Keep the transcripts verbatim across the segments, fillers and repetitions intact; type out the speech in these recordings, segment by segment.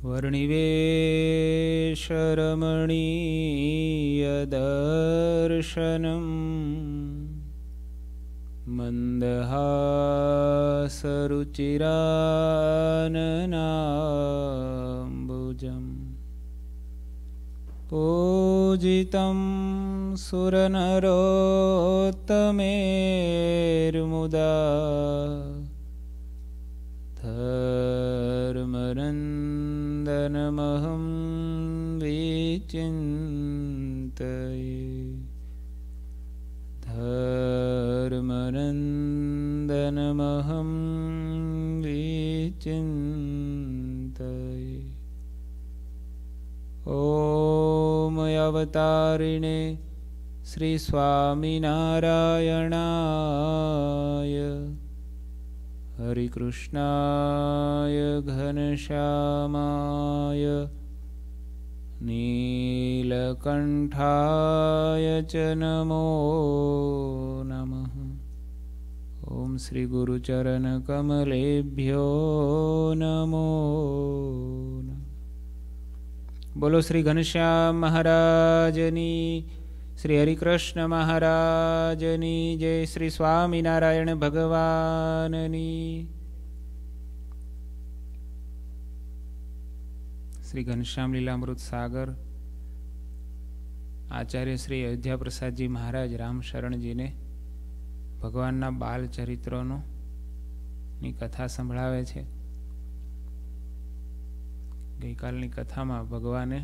वर्णिवेशरमणीयदर्शनम् मन्दहासरुचिराननाम्बुजम् पूजितं सुरनरोत्तमेर्मुदा धर्मनन्दनमहं विचिन्तये धर्मनन्दनमहं विचिन्तये। ॐ अवतारिणे श्री स्वामिनारायणाय हरिकृष्णाय घनश्यामाय नीलकण्ठाय च नमो नमः। ॐ श्री गुरुचरणकमलेभ्यो नमो नमः। बोलो श्री घनश्याम महाराजनी, श्री हरिकृष्ण महाराजनी जय, श्री स्वामिनारायण भगवाननी। श्री घनश्याम लीलामृत सागर आचार्य श्री अयोध्या प्रसाद जी महाराज राम शरण जी ने भगवानना बाल चरित्रों नी कथा संभळावे छे। गई कालनी कथा में भगवाने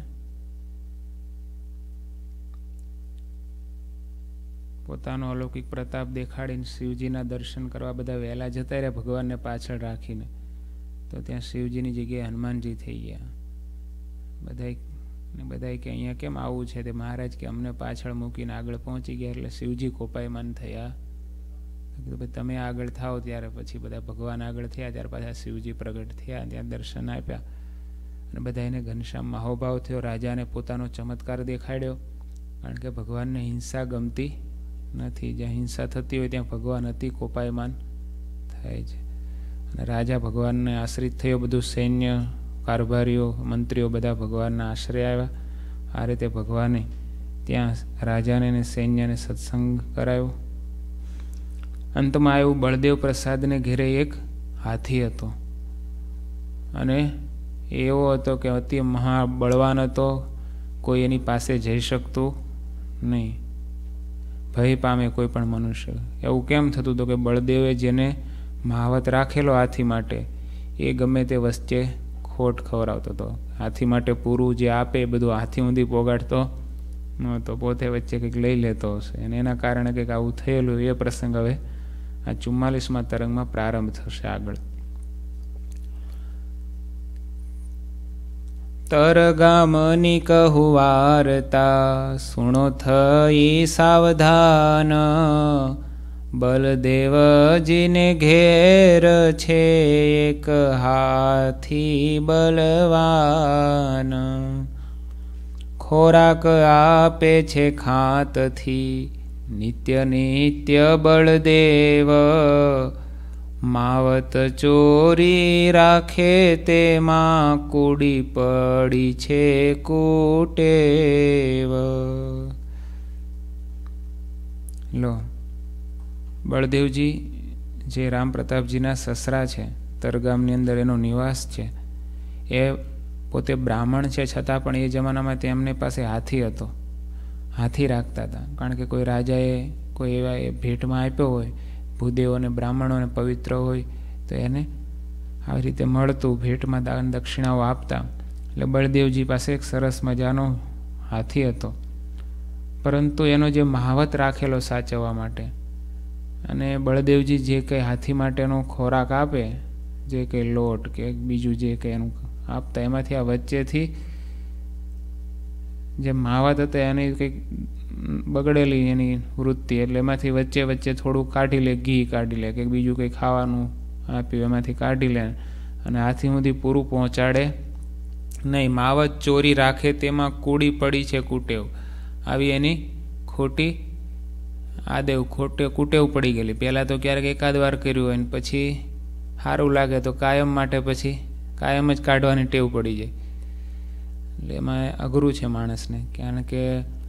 पोतानो अलौकिक प्रताप देखाड़ीने शिवजीना दर्शन करवा बधा वहेला जता रह्या भगवान ने पाछळ राखीने। तो त्यां शिवजीनी जग्याए हनुमानजी थई गया। बधाई ने बधाई के अहींया केम आवुं छे? ते महाराज के अमने पाछळ मूकीने आगळ पहोंची गया एटले शिवजी कोपायमान थया। तो भाई तमे आगळ थाओ त्यारे पछी बधा भगवान आगळ थया त्यार पाछा शिवजी प्रगट थया, त्यां दर्शन आप्या अने बधाने घनश्याम महोभाव थयो। राजा ने पोतानो चमत्कार देखाड्यो, कारण के भगवान ने हिंसा गमती नहीं। ज्यां हिंसा थती होय त्यां भगवान अति कोपायमान थाय छे। अने राजा भगवान ने आश्रित थयो, बधुं सैन्य कारभारीओ मंत्रीओ बधा भगवान आश्रय आव्या। आ रीते भगवाने त्यां राजाने ने सैन्यने सत्संग करायो। अंतमां आव्युं बलदेव प्रसाद ने घेरे एक हाथी हतो अने एवो हतो के अति महाबळवान हतो, कोई एनी पासे जई शकतुं नहीं, भय पामे कोई पण मनुष्य। एवुं केम थतुं तो के बळदेवे जेने महावत राखेलो हाथी माटे ए गमे ते वच्चे खोट खवरावतो तो। हाथी माटे पूरुं जे आपे बधुं हाथी सुधी पोगाडतो न तो पोते वच्चे कंईक लई लेतो हशे अने एना कारणे कंईक आवुं थयेलुं। ए प्रसंग हवे आ चुम्मालीसमा तरंगमां प्रारंभ थशे आगळ। तरगामनी कहु वार्ता सुनो थई सावधान, बलदेवजी ने घेर छे एक हाथी बलवान। खोराक आपे छे खात थी नित्य नित्य बलदेव, मावत चोरी राखे ते मां कूड़ी पड़ी छे कूटेव। लो बलदेवजी जे राम प्रतापजीना ससरा छे, तरगामनी अंदर एनो निवास छे। ए पोते ब्राह्मण छे छतां पण ए जमानामां तेमने पासे हाथी हतो। हाथी राखता था, कारण के कोई राजाए कोई एवा भेटमां आप्यो होय, भूदेव ने ब्राह्मणों ने पवित्र होय तो एने આવી રીતે મળતું, ભેટમાં દાન દક્ષિણાઓ આપતા। એટલે બળદેવજી પાસે એક સરસ મજાનો હાથી હતો, પરંતુ એનો જે મહાવત રાખેલો સાચવવા માટે, અને બળદેવજી જે કંઈ હાથી માટેનો ખોરાક આપે, જે કંઈ લોટ કે બીજું જે કંઈ એનું આપતા, એમાંથી આ વચ્ચેથી જે મહાવત હતા એની કંઈક બગડેલી એની વૃત્તિ, એટલે એમાંથી વચ્ચે વચ્ચે થોડું કાઢી લે, ઘી કાઢી લે કે બીજું કંઈ ખાવાનું આપ્યું એમાંથી કાઢી લે અને હાથી સુધી પૂરું પહોંચાડે નહીં। માવત ચોરી રાખે તેમાં કૂડી પડી છે કુટેવ, આવી એની ખોટી આદેવ ખોટે કુટેવ પડી ગયેલી। પહેલાં તો ક્યારેક એકાદ વાર કર્યું હોય ને પછી સારું લાગે તો કાયમ માટે પછી કાયમ જ કાઢવાની ટેવ પડી જાય। એટલે એમાં અઘરું છે માણસને, કારણ કે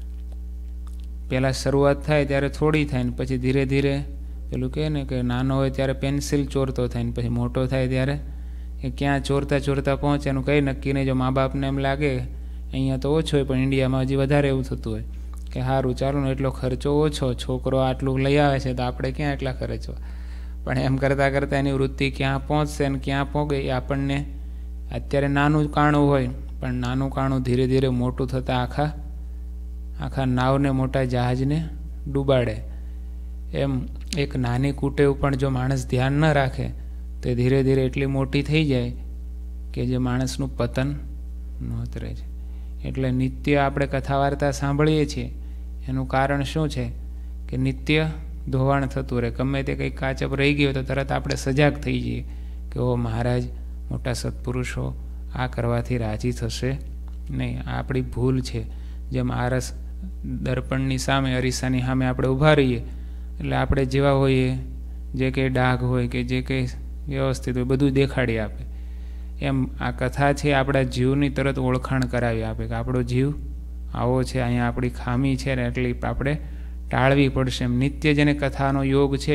પહેલાં શરૂઆત થાય ત્યારે થોડી થાય ને પછી ધીરે ધીરે પેલું કહે ને કે નાનો હોય ત્યારે પેન્સિલ ચોરતો થાય ને પછી મોટો થાય ત્યારે એ ક્યાં ચોરતા ચોરતા પહોંચે એનું કંઈ નક્કી નહીં. જો મા બાપને એમ લાગે અહીંયા તો ઓછો હોય પણ ઇન્ડિયામાં હજી વધારે એવું થતું હોય કે સારું ચાલો ને એટલો ખર્ચો ઓછો, છોકરો આટલું લઈ આવે છે તો આપણે ક્યાં એટલા ખર્ચવા. પણ એમ કરતાં કરતાં એની વૃત્તિ ક્યાં પહોંચશે ને ક્યાં પહોંચે એ આપણને અત્યારે નાનું કાણું હોય પણ નાનું કાણું ધીરે ધીરે મોટું થતાં આખા આખા નાવને મોટા જહાજને ડૂબાડે. એમ એક નાની કુટેવ પણ જો માણસ ધ્યાન ન રાખે તો ધીરે ધીરે એટલી મોટી થઈ જાય કે જે માણસનું પતન નોતરે છે. એટલે નિત્ય આપણે કથા વાર્તા સાંભળીએ છીએ એનું કારણ શું છે કે નિત્ય ધોવાણ થતું રહે. ગમે તે કંઈક કાચપ રહી ગયો તો તરત આપણે સજાગ થઈ જઈએ કે ઓ મહારાજ મોટા સત્પુરુષો આ કરવાથી રાજી થશે નહીં, આ આપણી ભૂલ છે. જેમ આરસ દર્પણની સામે અરીસાની સામે આપણે ઊભા રહીએ એટલે આપણે જેવા હોઈએ, જે કંઈ ડાઘ હોય કે જે કંઈ વ્યવસ્થિત હોય બધું દેખાડી આપે. એમ આ કથા છે આપણા જીવની તરત ઓળખાણ કરાવી આપે કે આપણો જીવ આવો છે, અહીંયા આપણી ખામી છે ને એટલી આપણે ટાળવી પડશે. એમ નિત્ય જેને કથાનો યોગ છે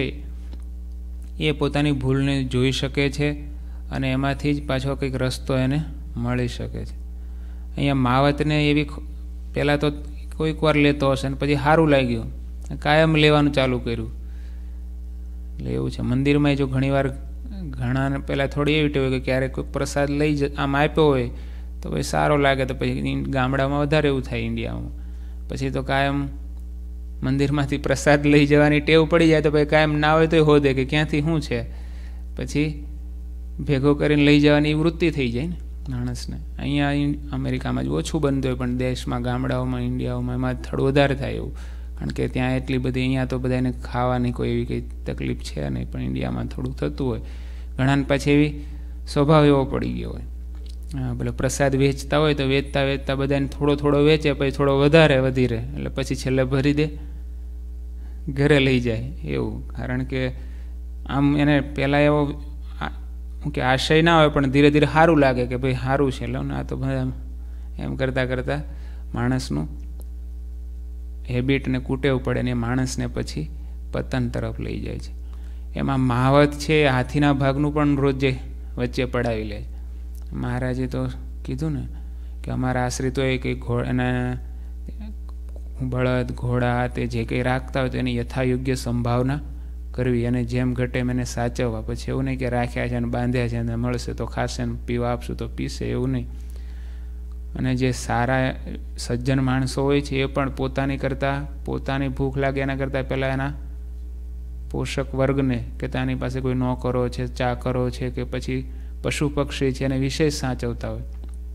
એ પોતાની ભૂલને જોઈ શકે છે અને એમાંથી જ પાછો કંઈક રસ્તો એને મળી શકે છે. અહીંયા માવતને એવી પહેલાં તો કોઈક વાર લેતો હશે ને પછી સારું લાગ્યું કાયમ લેવાનું ચાલુ કર્યું. એટલે એવું છે મંદિરમાં જો ઘણીવાર ઘણા પહેલાં થોડી એવી ટેવ કે ક્યારેક કોઈ પ્રસાદ લઈ જ આમ આપ્યો હોય તો પછી સારો લાગે તો પછી ગામડામાં વધારે એવું થાય ઇન્ડિયામાં. પછી તો કાયમ મંદિરમાંથી પ્રસાદ લઈ જવાની ટેવ પડી જાય તો પછી કાયમ ના હોય તો હોદે કે ક્યાંથી શું છે, પછી ભેગો કરીને લઈ જવાની વૃત્તિ થઈ જાય ને માણસને. અહીંયા અમેરિકામાં જ ઓછું બનતું હોય પણ દેશમાં ગામડાઓમાં ઇન્ડિયાઓમાં એમાં થોડું વધારે થાય એવું, કારણ કે ત્યાં એટલી બધી અહીંયા તો બધાને ખાવાની કોઈ એવી કંઈ તકલીફ છે નહીં પણ ઇન્ડિયામાં થોડું થતું હોય. ઘણાને પાછી એવી સ્વભાવ એવો પડી ગયો હોય. હા ભલે પ્રસાદ વેચતા હોય તો વેચતા વેચતા બધાને થોડો થોડો વેચે પછી થોડો વધારે વધી રહે એટલે પછી છેલ્લે ભરી દે ઘરે લઈ જાય એવું. કારણ કે આમ એને પહેલાં એવો કે આશય ના હોય પણ ધીરે ધીરે સારું લાગે કે ભાઈ સારું છે લો ને આ તો બધા એમ કરતાં કરતાં માણસનું હેબિટને કૂટેવ પડે ને એ માણસને પછી પતન તરફ લઈ જાય છે. એમાં મહાવત છે હાથીના ભાગનું પણ રોજે વચ્ચે પડાવી લે. મહારાજે તો કીધું ને કે અમારા આશ્રિતોએ કંઈ ઘો એના બળદ ઘોડા તે જે કંઈ રાખતા હોય તો એની યથાયોગ્ય સંભાવના કરવી અને જેમ ઘટે એમ એને સાચવવા. પછી એવું નહીં કે રાખ્યા છે અને બાંધ્યા છે અને મળશે તો ખાશે ને પીવા આપશું તો પીશે એવું નહીં. અને જે સારા સજ્જન માણસો હોય છે એ પણ પોતાની કરતાં પોતાની ભૂખ લાગે એના કરતાં પહેલાં એના પોષક વર્ગને કે તેની પાસે કોઈ નોકરો છે, ચાકરો છે કે પછી પશુ પક્ષી છે એને વિશેષ સાચવતા હોય.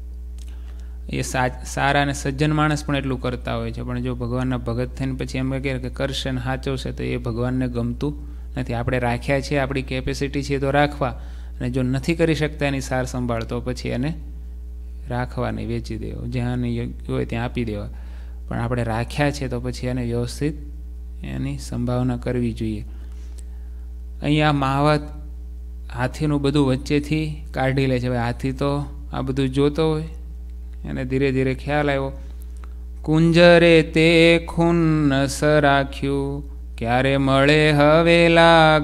એ સારા અને સજ્જન માણસ પણ એટલું કરતા હોય છે. પણ જો ભગવાનના ભગત થઈને પછી એમ કહે કે કરશે ને સાચવશે તો એ ભગવાનને ગમતું નથી. આપણે રાખ્યા છે, આપણી કેપેસિટી છે તો રાખવા, અને જો નથી કરી શકતા એની સાર સંભાળ તો પછી એને રાખવા નહીં, વેચી દેવો, જ્યાં યોગ્ય હોય ત્યાં આપી દેવા. પણ આપણે રાખ્યા છે તો પછી એને વ્યવસ્થિત એની સંભાવના કરવી જોઈએ. અહીંયા મહાવત હાથીનું બધું વચ્ચેથી કાઢી લે છે. ભાઈ હાથી તો આ બધું જોતો હોય એને ધીરે ધીરે ખ્યાલ આવ્યો. કુંજરે તે ખુન્નસ રાખ્યું ક્યારે મળે હવે લાગ,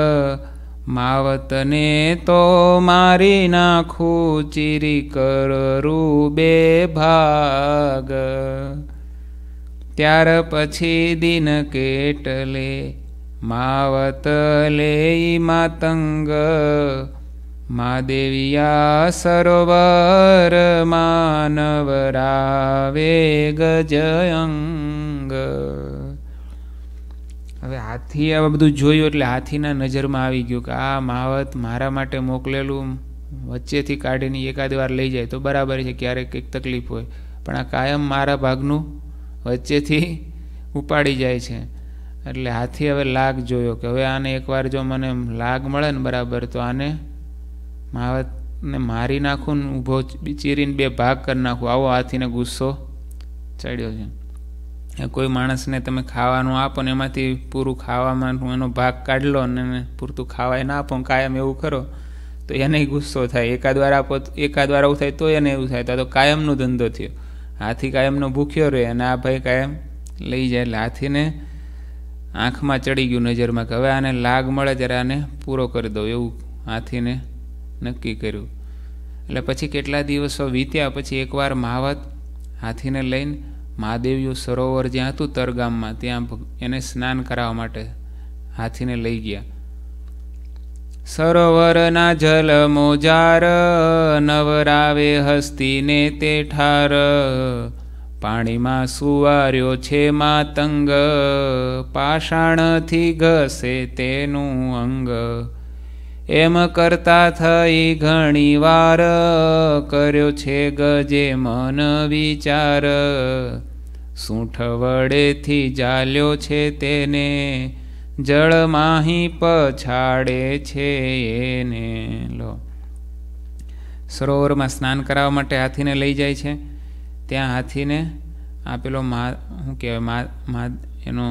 માવતને તો મારી નાખું ચીરી કરું બે ભાગ. ત્યાર પછી દિન કેટલે માવત લે માતંગ, મા દેવિયા સરોવર માનવરાવે ગજયંગ. હવે હાથી આ બધું જોયું એટલે હાથીના નજરમાં આવી ગયું કે આ માવત મારા માટે મોકલેલું વચ્ચેથી કાઢીને એકાદ વાર લઈ જાય તો બરાબર છે, ક્યારેક કંઈક તકલીફ હોય, પણ આ કાયમ મારા ભાગનું વચ્ચેથી ઉપાડી જાય છે. એટલે હાથી હવે લાગ જોયો કે હવે આને એકવાર જો મને લાગ મળે ને બરાબર તો આને મહાવતને મારી નાખું ને ઊભો ચીરીને બે ભાગ કરી નાખું, આવો હાથીને ગુસ્સો ચડ્યો છે. કોઈ માણસને તમે ખાવાનું આપો ને એમાંથી પૂરું ખાવામાં એનો ભાગ કાઢ લો ને પૂરતું ખાવાય ના આપો કાયમ એવું કરો તો એને ગુસ્સો થાય. એકાદ વાર આપો એકાદ વાર આવું થાય તો એને એવું થાય તો તો કાયમનો ધંધો થયો. હાથી કાયમનો ભૂખ્યો રહે અને આ ભાઈ કાયમ લઈ જાય. એટલે હાથીને આંખમાં ચડી ગયું નજરમાં કે હવે આને લાગ મળે ત્યારે આને પૂરો કરી દઉં, એવું હાથીને નક્કી કર્યું. એટલે પછી કેટલા દિવસો વીત્યા પછી એકવાર મહાવત હાથીને લઈને મહાદેવયું સરોવર જ્યાં હતું તરગામમાં ત્યાં એને સ્નાન કરાવવા માટે હાથીને લઈ ગયા. સરોવરના જલ મોજાર નવરાવે હસ્તીને તે ઠાર, પાણીમાં સુવાર્યો છે માતંગ પાષાણથી ઘસે તેનું અંગ. એમ કરતા થઈ ઘણી વાર કર્યો છે ગજે મન વિચાર, સૂંઠ વડેથી જાલ્યો છે તેને જળમાહી પછાડે છે એને. લો સરોવરમાં સ્નાન કરાવવા માટે હાથીને લઈ જાય છે. ત્યાં હાથીને આપેલો મા શું કહેવાય મા એનો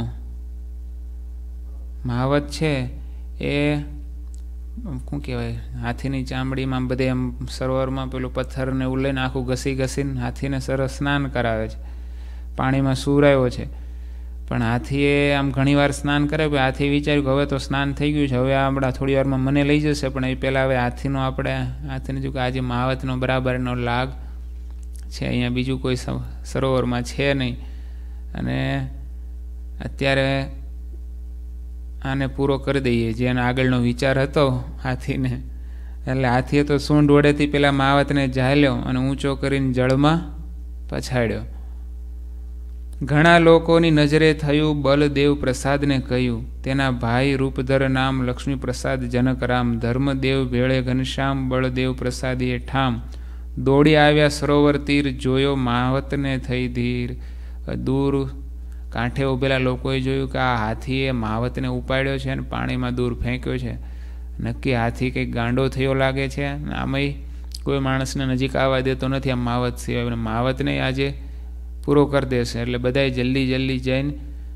મહાવત છે એ શું કહેવાય હાથીની ચામડીમાં બધે એમ સરોવરમાં પેલું પથ્થરને એવું લઈને આખું ઘસી ઘસીને હાથીને સરસ સ્નાન કરાવે છે. પાણીમાં સુરાયો છે પણ હાથીએ આમ ઘણી વાર સ્નાન કરાવ્યું. હાથી વિચાર્યું કે હવે તો સ્નાન થઈ ગયું છે, હવે આપણા થોડી વારમાં મને લઈ જશે. પણ એ પહેલાં હવે હાથીનો આપણે હાથીને જો કે આજે મહાવતનો બરાબરનો લાગ છે, અહીંયા બીજું કોઈ સરોવરમાં છે નહીં અને અત્યારે આને પૂરો કરી દઈએ જેનો આગળનો વિચાર હતો હાથીને. એટલે હાથીએ તો સૂંઢ વડેથી પેલા મહાવતને ઝાલ્યો અને ઊંચો કરીને જળમાં પછાડ્યો. ઘણા લોકોની નજરે થયું બલદેવ પ્રસાદને કહ્યું, તેના ભાઈ રૂપધર નામ લક્ષ્મી પ્રસાદ જનકરામ, ધર્મદેવ ભેળે ઘનશ્યામ બળદેવ પ્રસાદીએ ઠામ. દોડી આવ્યા સરોવર તીર જોયો મહાવતને થઈ ધીર. દૂર કાંઠે ઉભેલા લોકોએ જોયું કે આ હાથીએ મહાવતને ઉપાડ્યો છે અને પાણીમાં દૂર ફેંક્યો છે. નક્કી હાથી કંઈક ગાંડો થયો લાગે છે. આમાંય કોઈ માણસને નજીક આવવા દેતો નથી આમ મહાવત સિવાય. મહાવતને આજે પૂરો કરી દેશે. એટલે બધાએ જલ્દી જલ્દી જઈને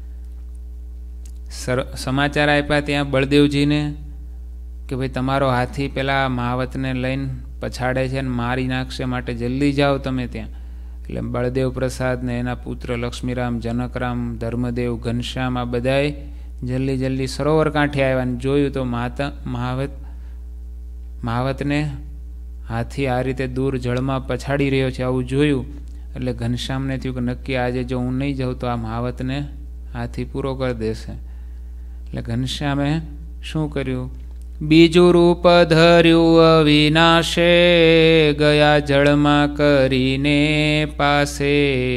સર સમાચાર આપ્યા ત્યાં બળદેવજીને કે ભાઈ તમારો હાથી પેલા મહાવતને લઈને પછાડે છે અને મારી નાખશે, માટે જલ્દી જાઓ તમે ત્યાં. એટલે બળદેવ પ્રસાદ ને એના પુત્ર લક્ષ્મીરામ, જનકરામ, ધર્મદેવ, ઘનશ્યામ આ બધાએ જલ્દી જલ્દી સરોવર કાંઠે આવ્યા અને જોયું તો માતા મહાવત મહાવતને હાથી આ રીતે દૂર જળમાં પછાડી રહ્યો છે. આવું જોયું એટલે ઘનશ્યામને થયું કે નક્કી આજે જો હું નહીં જાઉં તો આ મહાવતને હાથી પૂરો કરી દેશે. એટલે ઘનશ્યામે શું કર્યું? બીજું રૂપ ધર્યું અવિનાશે, ગયા જળમાં કરીને પાસે,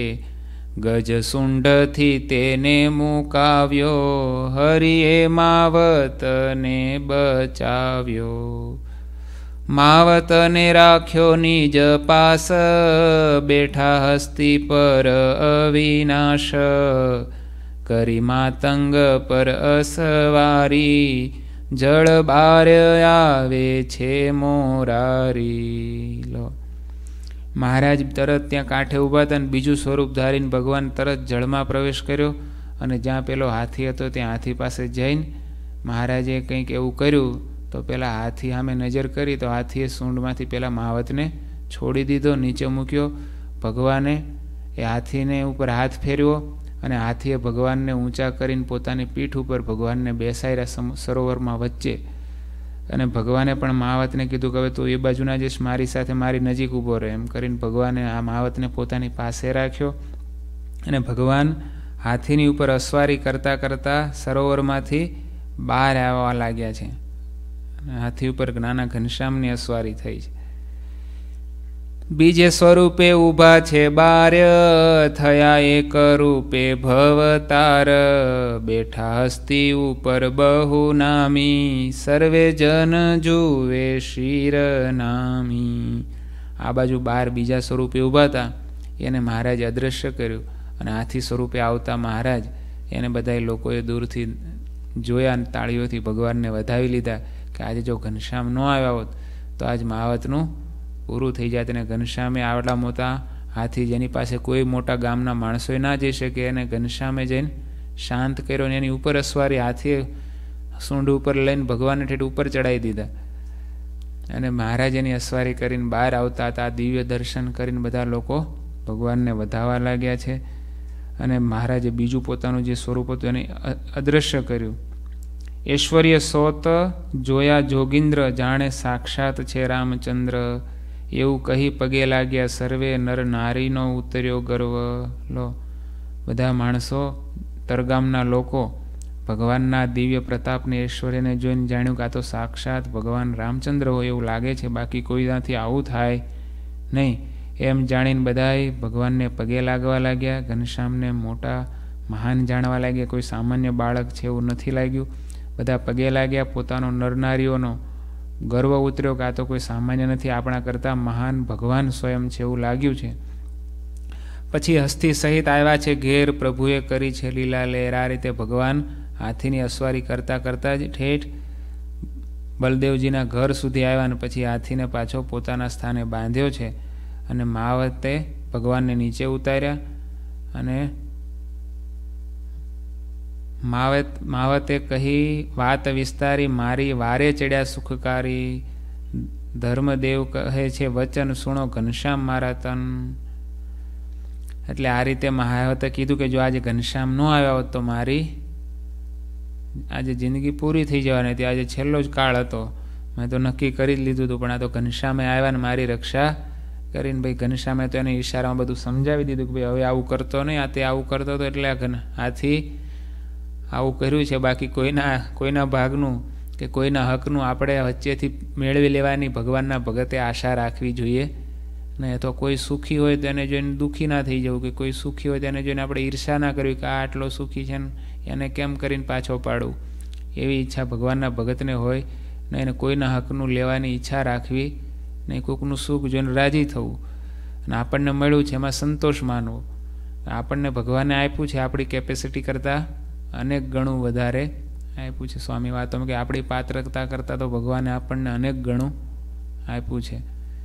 ગજસુંડથી તેને મુકાવ્યો, હરિએ માવતને બચાવ્યો. માવતને રાખ્યો નિજ પાસ, બેઠા હસ્તી પર અવિનાશ, કરી માતંગ પર અસવારી, જળ બાર આવે છે મોરારી. લો મહારાજ તરત ત્યાં કાંઠે ઊભા હતા અને બીજું સ્વરૂપ ધારીને ભગવાન તરત જળમાં પ્રવેશ કર્યો અને જ્યાં પેલો હાથી હતો ત્યાં હાથી પાસે જઈને મહારાજે કંઈક એવું કર્યું તો પેલા હાથી સામે નજર કરી તો હાથીએ સૂંઢમાંથી પેલા મહાવતને છોડી દીધો, નીચે મૂક્યો. ભગવાને એ હાથીને ઉપર હાથ ફેરવ્યો અને હાથીએ ભગવાનને ઊંચા કરીને પોતાની પીઠ ઉપર ભગવાનને બેસાડ્યા સરોવરમાં વચ્ચે. અને ભગવાને પણ મહાવતને કીધું કે હવે તું એ બાજુના જઈશ, મારી સાથે મારી નજીક ઊભો રહે. એમ કરીને ભગવાને આ મહાવતને પોતાની પાસે રાખ્યો અને ભગવાન હાથીની ઉપર અસવારી કરતાં કરતાં સરોવરમાંથી બહાર આવવા લાગ્યા છે. હાથી ઉપર નાના ઘનશ્યામની અસવારી થઈ છે. બીજે સ્વરૂપે ઊભા છે બાર્ય, થયા એક રૂપે ભવતાર, બેઠા હસ્તી ઉપર બહુ નામી, સર્વે જન જુએ શિર નામી. આ બાજુ બાર બીજા સ્વરૂપે ઊભા હતા એને મહારાજે અદૃશ્ય કર્યું અને હાથી સ્વરૂપે આવતા મહારાજ એને બધા લોકોએ દૂરથી જોયા અને તાળીઓથી ભગવાનને વધાવી લીધા કે આજે જો ઘનશ્યામ ન આવ્યા હોત તો આજ મહાવતનું પૂરું થઈ જાય. અને ઘનશ્યામે આવડા મોટા હાથી જેની પાસે કોઈ મોટા ગામના માણસોએ ના જઈ શકે એને ઘનશ્યામે જઈને શાંત કર્યો ને એની ઉપર અસવારી હાથીએ સૂંઢ ઉપર લઈને ભગવાનને ઠેઠ ઉપર ચડાવી દીધા. અને મહારાજ એની અસવારી કરીને બહાર આવતા હતા. દિવ્ય દર્શન કરીને બધા લોકો ભગવાનને વધાવવા લાગ્યા છે. અને મહારાજે બીજું પોતાનું જે સ્વરૂપ હતું એને અદૃશ્ય કર્યું. ઐશ્વર્ય સોત જોયા જોગીન્દ્ર, જાણે સાક્ષાત છે રામચંદ્ર. એવું કહી પગે લાગ્યા સર્વે, નર નારીનો ઉતર્યો ગર્વ. લો, બધા માણસો, તરગામના લોકો ભગવાનના દિવ્ય પ્રતાપને ઐશ્વર્યને જોઈને જાણ્યું કે આ તો સાક્ષાત ભગવાન રામચંદ્ર હોય એવું લાગે છે, બાકી કોઈનાથી આવું થાય નહીં. એમ જાણીને બધાય ભગવાનને પગે લાગવા લાગ્યા. ઘનશ્યામને મોટા મહાન જાણવા લાગ્યા. કોઈ સામાન્ય બાળક છે એવું નથી લાગ્યું. બધા પગે લાગ્યા. પોતાનો નરનારીઓનો ગર્વ ઉતર્યો કે આ તો કોઈ સામાન્ય નથી, આપણા કરતાં મહાન ભગવાન સ્વયં છે એવું લાગ્યું છે. પછી હસ્તી સહિત આવ્યા છે ઘેર, પ્રભુએ કરી છે લીલા લહેર. આ રીતે ભગવાન હાથીની અસવારી કરતાં કરતાં જ ઠેઠ બલદેવજીના ઘર સુધી આવ્યા અને પછી હાથીને પાછો પોતાના સ્થાને બાંધ્યો છે. અને માવતે ભગવાનને નીચે ઉતાર્યા અને માવત માવતે કહી વાત વિસ્તારી, મારી વારે ચડ્યા સુખકારી. ધર્મદેવ કહે છે વચન સુણો ઘનશ્યામ મારા તન. એટલે આ રીતે મહાવતે કીધું કે જો આજે ઘનશ્યામ ન આવ્યા હોત તો મારી આજે જિંદગી પૂરી થઈ જવાની હતી. આજે છેલ્લો જ કાળ હતો. મેં તો નક્કી કરી જ લીધું હતું, પણ આ તો ઘનશ્યામે આવ્યા ને મારી રક્ષા કરીને. ભાઈ ઘનશ્યામે તો એને ઈશારામાં બધું સમજાવી દીધું કે ભાઈ હવે આવું કરતો નહીં, આ તે આવું કરતો હતો એટલે આ આથી આવું કર્યું છે. બાકી કોઈના કોઈના ભાગનું કે કોઈના હકનું આપણે વચ્ચેથી મેળવી લેવાની ભગવાનના ભગતે આશા રાખવી જોઈએ નહીં. તો કોઈ સુખી હોય તો એને જોઈને દુઃખી ના થઈ જવું, કે કોઈ સુખી હોય તો એને જોઈને આપણે ઈર્ષા ના કરવી કે આ આટલો સુખી છે ને એને કેમ કરીને પાછો પાડવું. એવી ઈચ્છા ભગવાનના ભગતને હોય ને. એને કોઈના હકનું લેવાની ઈચ્છા રાખવી નહીં. કોઈકનું સુખ જોઈને રાજી થવું અને આપણને મળ્યું છે એમાં સંતોષ માનવો. આપણને ભગવાને આપ્યું છે આપણી કેપેસિટી કરતાં અનેક ગણું વધારે આપ્યું છે. સ્વામી વાતોમાં કે આપણી પાત્રતા કરતાં તો ભગવાને આપણને અનેક ગણું આપ્યું છે.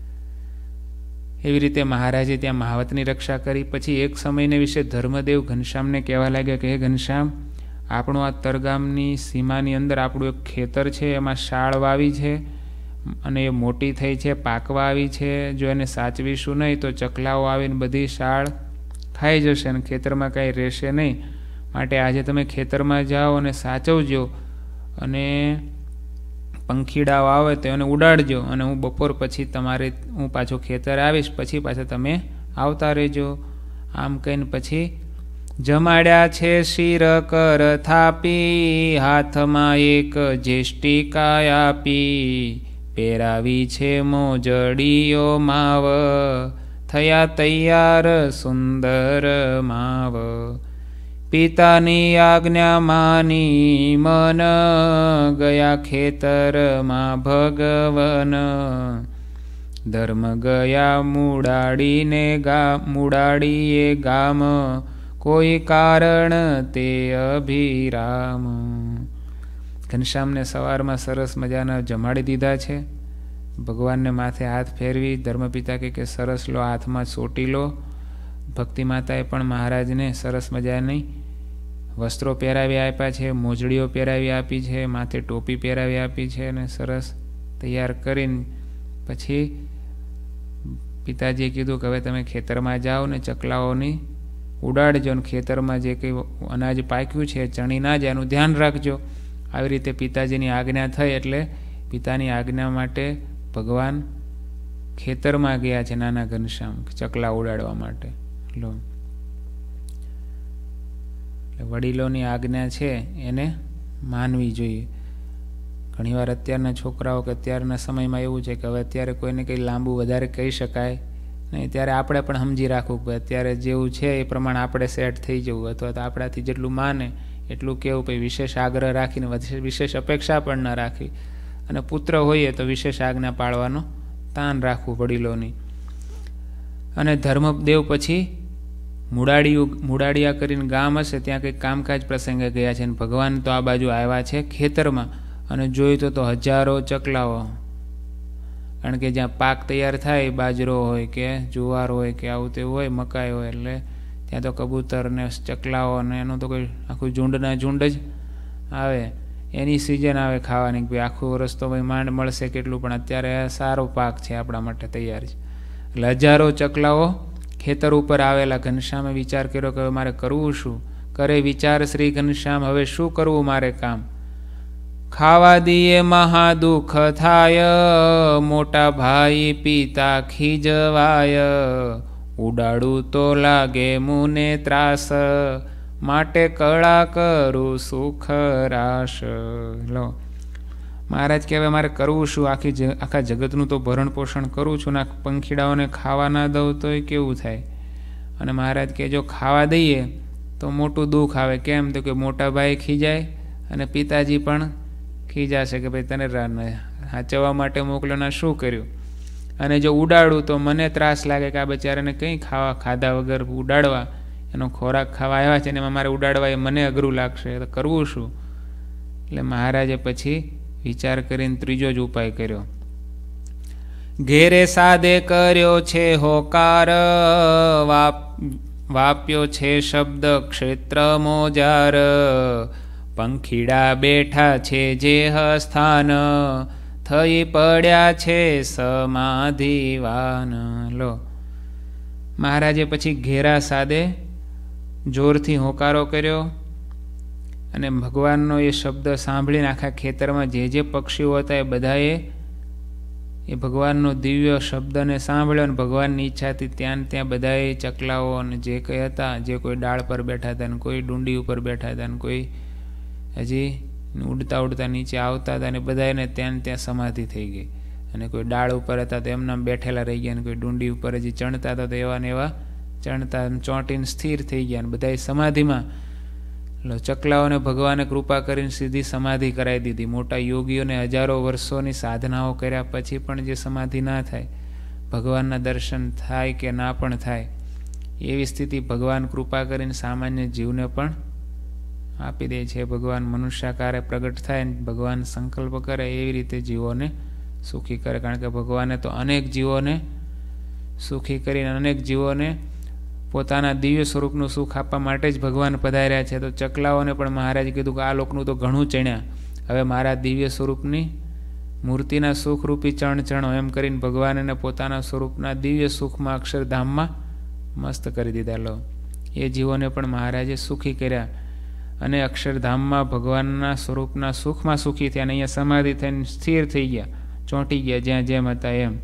એવી રીતે મહારાજે ત્યાં મહાવતની રક્ષા કરી. પછી એક સમયને વિશે ધર્મદેવ ઘનશ્યામને કહેવા લાગ્યા કે હે ઘનશ્યામ, આપણું આ તરગામની સીમાની અંદર આપણું એક ખેતર છે, એમાં શાળ વાવી છે અને એ મોટી થઈ છે, પાકવા આવી છે. જો એને સાચવીશું નહીં તો ચકલાઓ આવીને બધી શાળ ખાઈ જશે અને ખેતરમાં કાંઈ રહેશે નહીં. માટે આજે તમે ખેતરમાં જાઓ અને સાચવજો અને પંખીડાઓ આવે તો એને ઉડાડજો અને હું બપોર પછી તમારે હું પાછો ખેતર આવીશ, પછી પાછા તમે આવતા રહેજો. આમ કહીને પછી જમાડ્યા છે શિર કર થાપી, હાથમાં એક જેષ્ટિકા આપી. પહેરાવી છે મોજડીઓ માવ, થયા તૈયાર સુંદર માવ. પિતાની આજ્ઞા માની મન, ગયા ખેતરમાં ભગવન. ધર્મ ગયા મૂડાડીને ગા મૂડાડીએ ગામ, કોઈ કારણ તે અભિરામ. ઘનશ્યામને સવારમાં સરસ મજાના જમાડી દીધા છે. ભગવાનને માથે હાથ ફેરવી ધર્મપિતા કે કે સરસ લો, હાથમાં ચોટી લો. ભક્તિ માતાએ પણ મહારાજને સરસ મજાની વસ્ત્રો પહેરાવી આપ્યા છે, મોજડીઓ પહેરાવી આપી છે, માથે ટોપી પહેરાવી આપી છે અને સરસ તૈયાર કરીને પછી પિતાજીએ કીધું કે હવે તમે ખેતરમાં જાઓ ને ચકલાઓની ઉડાડજો ને ખેતરમાં જે કંઈ અનાજ પાક્યું છે ચણી ના જાય એનું ધ્યાન રાખજો. આવી રીતે પિતાજીની આજ્ઞા થઈ એટલે પિતાની આજ્ઞા માટે ભગવાન ખેતરમાં ગયા છે નાના ઘનશ્યામ ચકલા ઉડાડવા માટે. લો, વડીલોની આજ્ઞા છે એને માનવી જોઈએ. ઘણીવાર અત્યારના છોકરાઓ કે અત્યારના સમયમાં એવું છે કે હવે અત્યારે કોઈને કંઈ લાંબુ વધારે કહી શકાય નહીં, ત્યારે આપણે પણ સમજી રાખવું કે અત્યારે જેવું છે એ પ્રમાણે આપણે સેટ થઈ જવું, અથવા તો આપણાથી જેટલું માને એટલું કેવું, પછી વિશેષ આગ્રહ રાખીને વિશેષ અપેક્ષા પણ ન રાખવી. અને પુત્ર હોઈએ તો વિશેષ આજ્ઞા પાળવાનો તાન રાખવું વડીલોની. અને ધર્મદેવ પછી મુડાડિયું મુડાડિયા કરીને ગામ હશે ત્યાં કંઈક કામકાજ પ્રસંગે ગયા છે અને ભગવાન તો આ બાજુ આવ્યા છે ખેતરમાં અને જોયું તો તો હજારો ચકલાઓ. કારણ કે જ્યાં પાક તૈયાર થાય, બાજરો હોય કે જુવાર હોય કે આવું તેવું હોય, મકાઈ હોય, એટલે ત્યાં તો કબૂતર ને ચકલાઓ ને એનું તો કોઈ આખું ઝુંડના ઝુંડ જ આવે. એની સિઝન આવે ખાવાની, ભાઈ આખું વર્ષ તો ભાઈ માંડ મળશે કેટલું, પણ અત્યારે સારો પાક છે આપણા માટે તૈયાર છે. એટલે હજારો ચકલાઓ ખેતર ઉપર આવેલા. ઘનશ્યામે વિચાર કર્યો કે હવે મારે કરવું શું? કરે વિચાર શ્રી ઘનશ્યામ, હવે શું કરવું મારે કામ? ખાવા દઈએ મહા દુઃખ થાય, મોટા ભાઈ પિતા ખીજવાય, ઉડાડું તો લાગે મુને ત્રાસ, માટે કળા કરું સુખ રાશ. લો મહારાજ કહેવાય મારે કરવું શું? આખી આખા જગતનું તો ભરણ પોષણ કરું છું ને પંખીડાઓને ખાવા ના દઉં તો કેવું થાય? અને મહારાજ કે જો ખાવા દઈએ તો મોટું દુઃખ આવે. કેમ? તો કે મોટા ભાઈ ખીજાય અને પિતાજી પણ ખીજાશે કે ભાઈ તને હાચવવા માટે મોકલો ના શું કર્યું. અને જો ઉડાડું તો મને ત્રાસ લાગે કે આ બચારાને કંઈ ખાવા ખાધા વગર ઉડાડવા, એનો ખોરાક ખાવા આવ્યા છે ને એમાં મારે ઉડાડવા એ મને અઘરું લાગશે, તો કરવું શું? એટલે મહારાજે પછી વિચાર કરીને ત્રીજો જ ઉપાય કર્યો. ઘેરે સાદે કર્યો છે હોકાર, વાપ વાપ્યો છે શબ્દ ક્ષેત્ર મોજાર, પંખીડા બેઠા છે જે સ્થાન, થઈ પડ્યા છે સમાધિવાન. લો મહારાજે પછી ઘેરા સાદે જોરથી હોકારો કર્યો અને ભગવાનનો એ શબ્દ સાંભળીને આખા ખેતરમાં જે જે પક્ષીઓ હતા એ બધાએ એ ભગવાનનો દિવ્ય શબ્દને સાંભળ્યો અને ભગવાનની ઈચ્છાથી ત્યાં ને ત્યાં બધાએ ચકલાઓ અને જે કંઈ હતા, જે કોઈ ડાળ પર બેઠા હતા ને કોઈ ડુંડી ઉપર બેઠા હતા ને કોઈ હજી ઉડતા ઉડતા નીચે આવતા હતા, અને બધાને ત્યાં ત્યાં સમાધિ થઈ ગઈ. અને કોઈ ડાળ ઉપર હતા તો એમના બેઠેલા રહી ગયા, અને કોઈ ડુંડી ઉપર હજી ચણતા હતા તો એવા ને એવા ચણતા ચોંટીને સ્થિર થઈ ગયા, અને બધા સમાધિમાં. ચકલાઓને ભગવાને કૃપા કરીને સીધી સમાધિ કરાવી દીધી. મોટા યોગીઓને હજારો વર્ષોની સાધનાઓ કર્યા પછી પણ જે સમાધિ ના થાય, ભગવાનના દર્શન થાય કે ના પણ થાય, એવી સ્થિતિ ભગવાન કૃપા કરીને સામાન્ય જીવને પણ આપી દે છે. ભગવાન મનુષ્યાકારે પ્રગટ થાય ને ભગવાન સંકલ્પ કરે એવી રીતે જીવોને સુખી કરે. કારણ કે ભગવાને તો અનેક જીવોને સુખી કરીને અનેક જીવોને પોતાના દિવ્ય સ્વરૂપનું સુખ આપવા માટે જ ભગવાન પધાર્યા છે. તો ચકલાઓને પણ મહારાજે કીધું કે આ લોકનું તો ઘણું ચણ્યા, હવે મારા દિવ્ય સ્વરૂપની મૂર્તિના સુખરૂપી ચણ ચણો, એમ કરીને ભગવાન એને પોતાના સ્વરૂપના દિવ્ય સુખમાં અક્ષરધામમાં મસ્ત કરી દીધા. લો એ જીવોને પણ મહારાજે સુખી કર્યા અને અક્ષરધામમાં ભગવાનના સ્વરૂપના સુખમાં સુખી થયા અને અહીંયા સમાધિ થઈને સ્થિર થઈ ગયા, ચોંટી ગયા જ્યાં જેમ હતા એમ.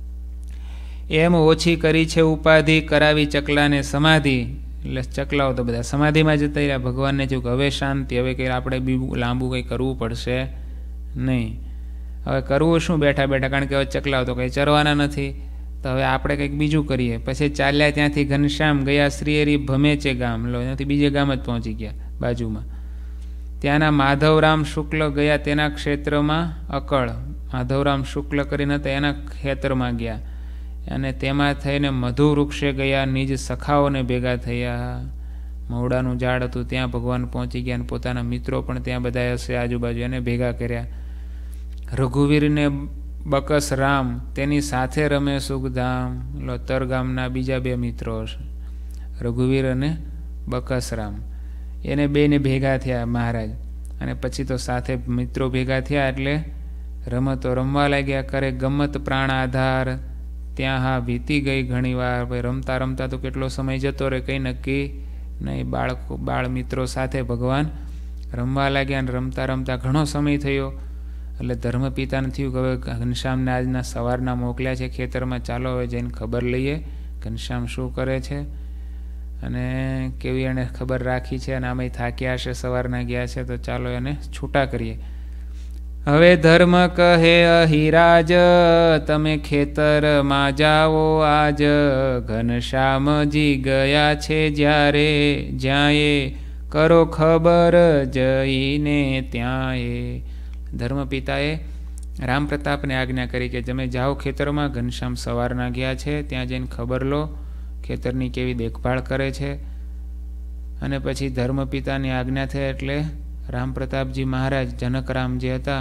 એમ ઓછી કરી છે ઉપાધિ, કરાવી ચકલાને સમાધિ. એટલે ચકલાઓ તો બધા સમાધિમાં જતા રહ્યા. ભગવાનને થયું કે હવે શાંતિ, હવે કંઈ આપણે બી લાંબુ કંઈ કરવું પડશે નહીં. હવે કરવું શું બેઠા બેઠા? કારણ કે હવે ચકલાઓ તો કંઈ ચરવાના નથી, તો હવે આપણે કંઈક બીજું કરીએ. પછી ચાલ્યા ત્યાંથી ઘનશ્યામ ગયા શ્રીહરિ ભમેચે ગામ. લો ત્યાંથી બીજે ગામ જ પહોંચી ગયા બાજુમાં. ત્યાંના માધવરામ શુક્લ ગયા તેના ક્ષેત્રમાં અકળ. માધવરામ શુક્લ કરીને હતા એના ખેતરમાં ગયા અને તેમાં થઈને મધુ વૃક્ષે ગયા, નિજ સખાઓને ભેગા થયા. મવડાનું ઝાડ હતું ત્યાં ભગવાન પહોંચી ગયા અને પોતાના મિત્રો પણ ત્યાં બધા હશે આજુબાજુ, એને ભેગા કર્યા. રઘુવીરને બકસ રામ તેની સાથે રમે સુખધામ. લો તર ગામના બીજા બે મિત્રો હશે, રઘુવીર અને બકસ રામ. એને બેને ભેગા થયા મહારાજ, અને પછી તો સાથે મિત્રો ભેગા થયા એટલે રમતો રમવા લાગ્યા. કરે ગમત પ્રાણ આધાર, ત્યાં હા વીતી ગઈ ઘણી વાર. ભાઈ રમતા રમતા તો કેટલો સમય જતો રહે કંઈ નક્કી નહીં. બાળકો બાળ મિત્રો સાથે ભગવાન રમવા લાગ્યા અને રમતા રમતા ઘણો સમય થયો. એટલે ધર્મપિતાને થયું કે હવે ઘનશ્યામને આજના સવારના મોકલ્યા છે ખેતરમાં, ચાલો હવે જઈને ખબર લઈએ ઘનશ્યામ શું કરે છે અને કેવી એને ખબર રાખી છે, અને આમાં થાક્યા હશે સવારના ગયા છે, તો ચાલો એને છૂટા કરીએ. હવે ધર્મ કહે અહિરાજ, તમે ખેતરમાં જાઓ આજ, ઘનશ્યામજી ગયા છે જ્યારે જ્યાં એ, કરો ખબર જઈને ત્યાં એ. ધર્મપિતાએ રામ પ્રતાપને આજ્ઞા કરી કે તમે જાઓ ખેતરમાં, ઘનશ્યામ સવારના ગયા છે ત્યાં જઈને ખબર લો ખેતરની કેવી દેખભાળ કરે છે. અને પછી ધર્મપિતાની આજ્ઞા થઈ એટલે રામ પ્રતાપજી મહારાજ જનકરામ જે હતા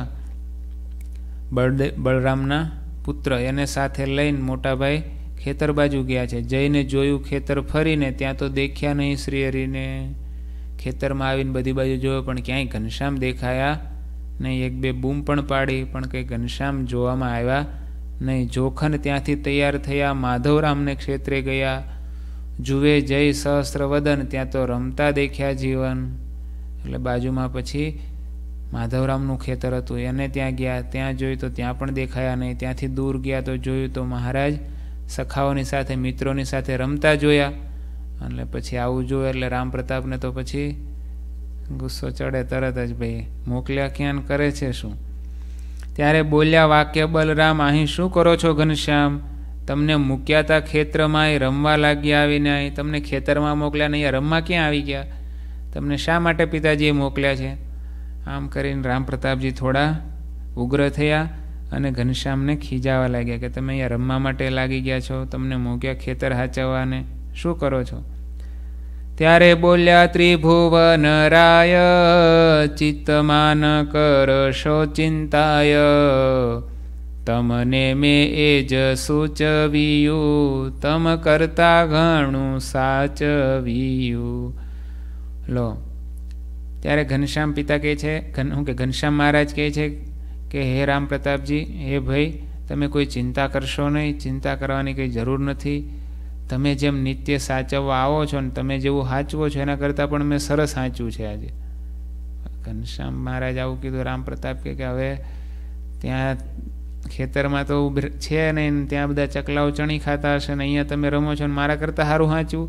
બળદે બળરામના પુત્ર, એને સાથે લઈને મોટાભાઈ ખેતર બાજુ ગયા છે. જઈને જોયું ખેતર ફરીને, ત્યાં તો દેખ્યા નહીં શ્રીહરિને. ખેતરમાં આવીને બધી બાજુ જોયો પણ ક્યાંય ઘનશ્યામ દેખાયા નહીં. એક બે બૂમ પણ પાડી, પણ કંઈ ઘનશ્યામ જોવામાં આવ્યા નહીં. જોખન ત્યાંથી તૈયાર થયા, માધવરામને ક્ષેત્રે ગયા. જુએ જય સહસ્ત્રવદન, ત્યાં તો રમતા દેખ્યા જીવન. એટલે બાજુમાં પછી માધવરામનું ખેતર હતું, એને ત્યાં ગયા. ત્યાં જોયું તો ત્યાં પણ દેખાયા નહીં. ત્યાંથી દૂર ગયા તો જોયું તો મહારાજ સખાઓની સાથે, મિત્રોની સાથે રમતા જોયા. એટલે પછી આવું જોયું એટલે રામ પ્રતાપને તો પછી ગુસ્સો ચડે તરત જ, ભાઈ મોકલ્યા ક્યાં કરે છે શું. ત્યારે બોલ્યા વાક્ય બલરામ, અહીં શું કરો છો ઘનશ્યામ? તમને મૂક્યા હતા ખેતરમાં, રમવા લાગ્યા આવીને. અહીં તમને ખેતરમાં મોકલ્યા નહીં, રમવા ક્યાં આવી ગયા? તમને શા માટે પિતાજીએ મોકલ્યા છે? આમ કરીને રામ પ્રતાપજી થોડા ઉગ્ર થયા અને ઘનશ્યામને ખીજાવા લાગ્યા કે તમે અહીંયા રમવા માટે લાગી ગયા છો, તમને મોકલ્યા ખેતર હાચવવાને, શું કરો છો? ત્યારે બોલ્યા ત્રિભુવન રાય, ચિત્તમાન કરશો ચિંતાય. તમને મેં એ જ સૂચવ્યું, તમ કરતા ઘણું સાચવ્યું. લો, ત્યારે ઘનશ્યામ પિતા કહે છે, શું કે ઘનશ્યામ મહારાજ કહે છે કે હે રામ પ્રતાપજી, હે ભાઈ તમે કોઈ ચિંતા કરશો નહીં, ચિંતા કરવાની કંઈ જરૂર નથી. તમે જેમ નિત્ય સાચવવા આવો છો ને તમે જેવું સાચવો છો એના કરતાં પણ મેં સરસ સાચવું છે આજે. ઘનશ્યામ મહારાજ આવું કીધું. રામ પ્રતાપ કે હવે ત્યાં ખેતરમાં તો છે નહીં, ત્યાં બધા ચકલાઓ ચણી ખાતા હશે ને અહીંયા તમે રમો છો ને મારા કરતાં સારું સાચવું.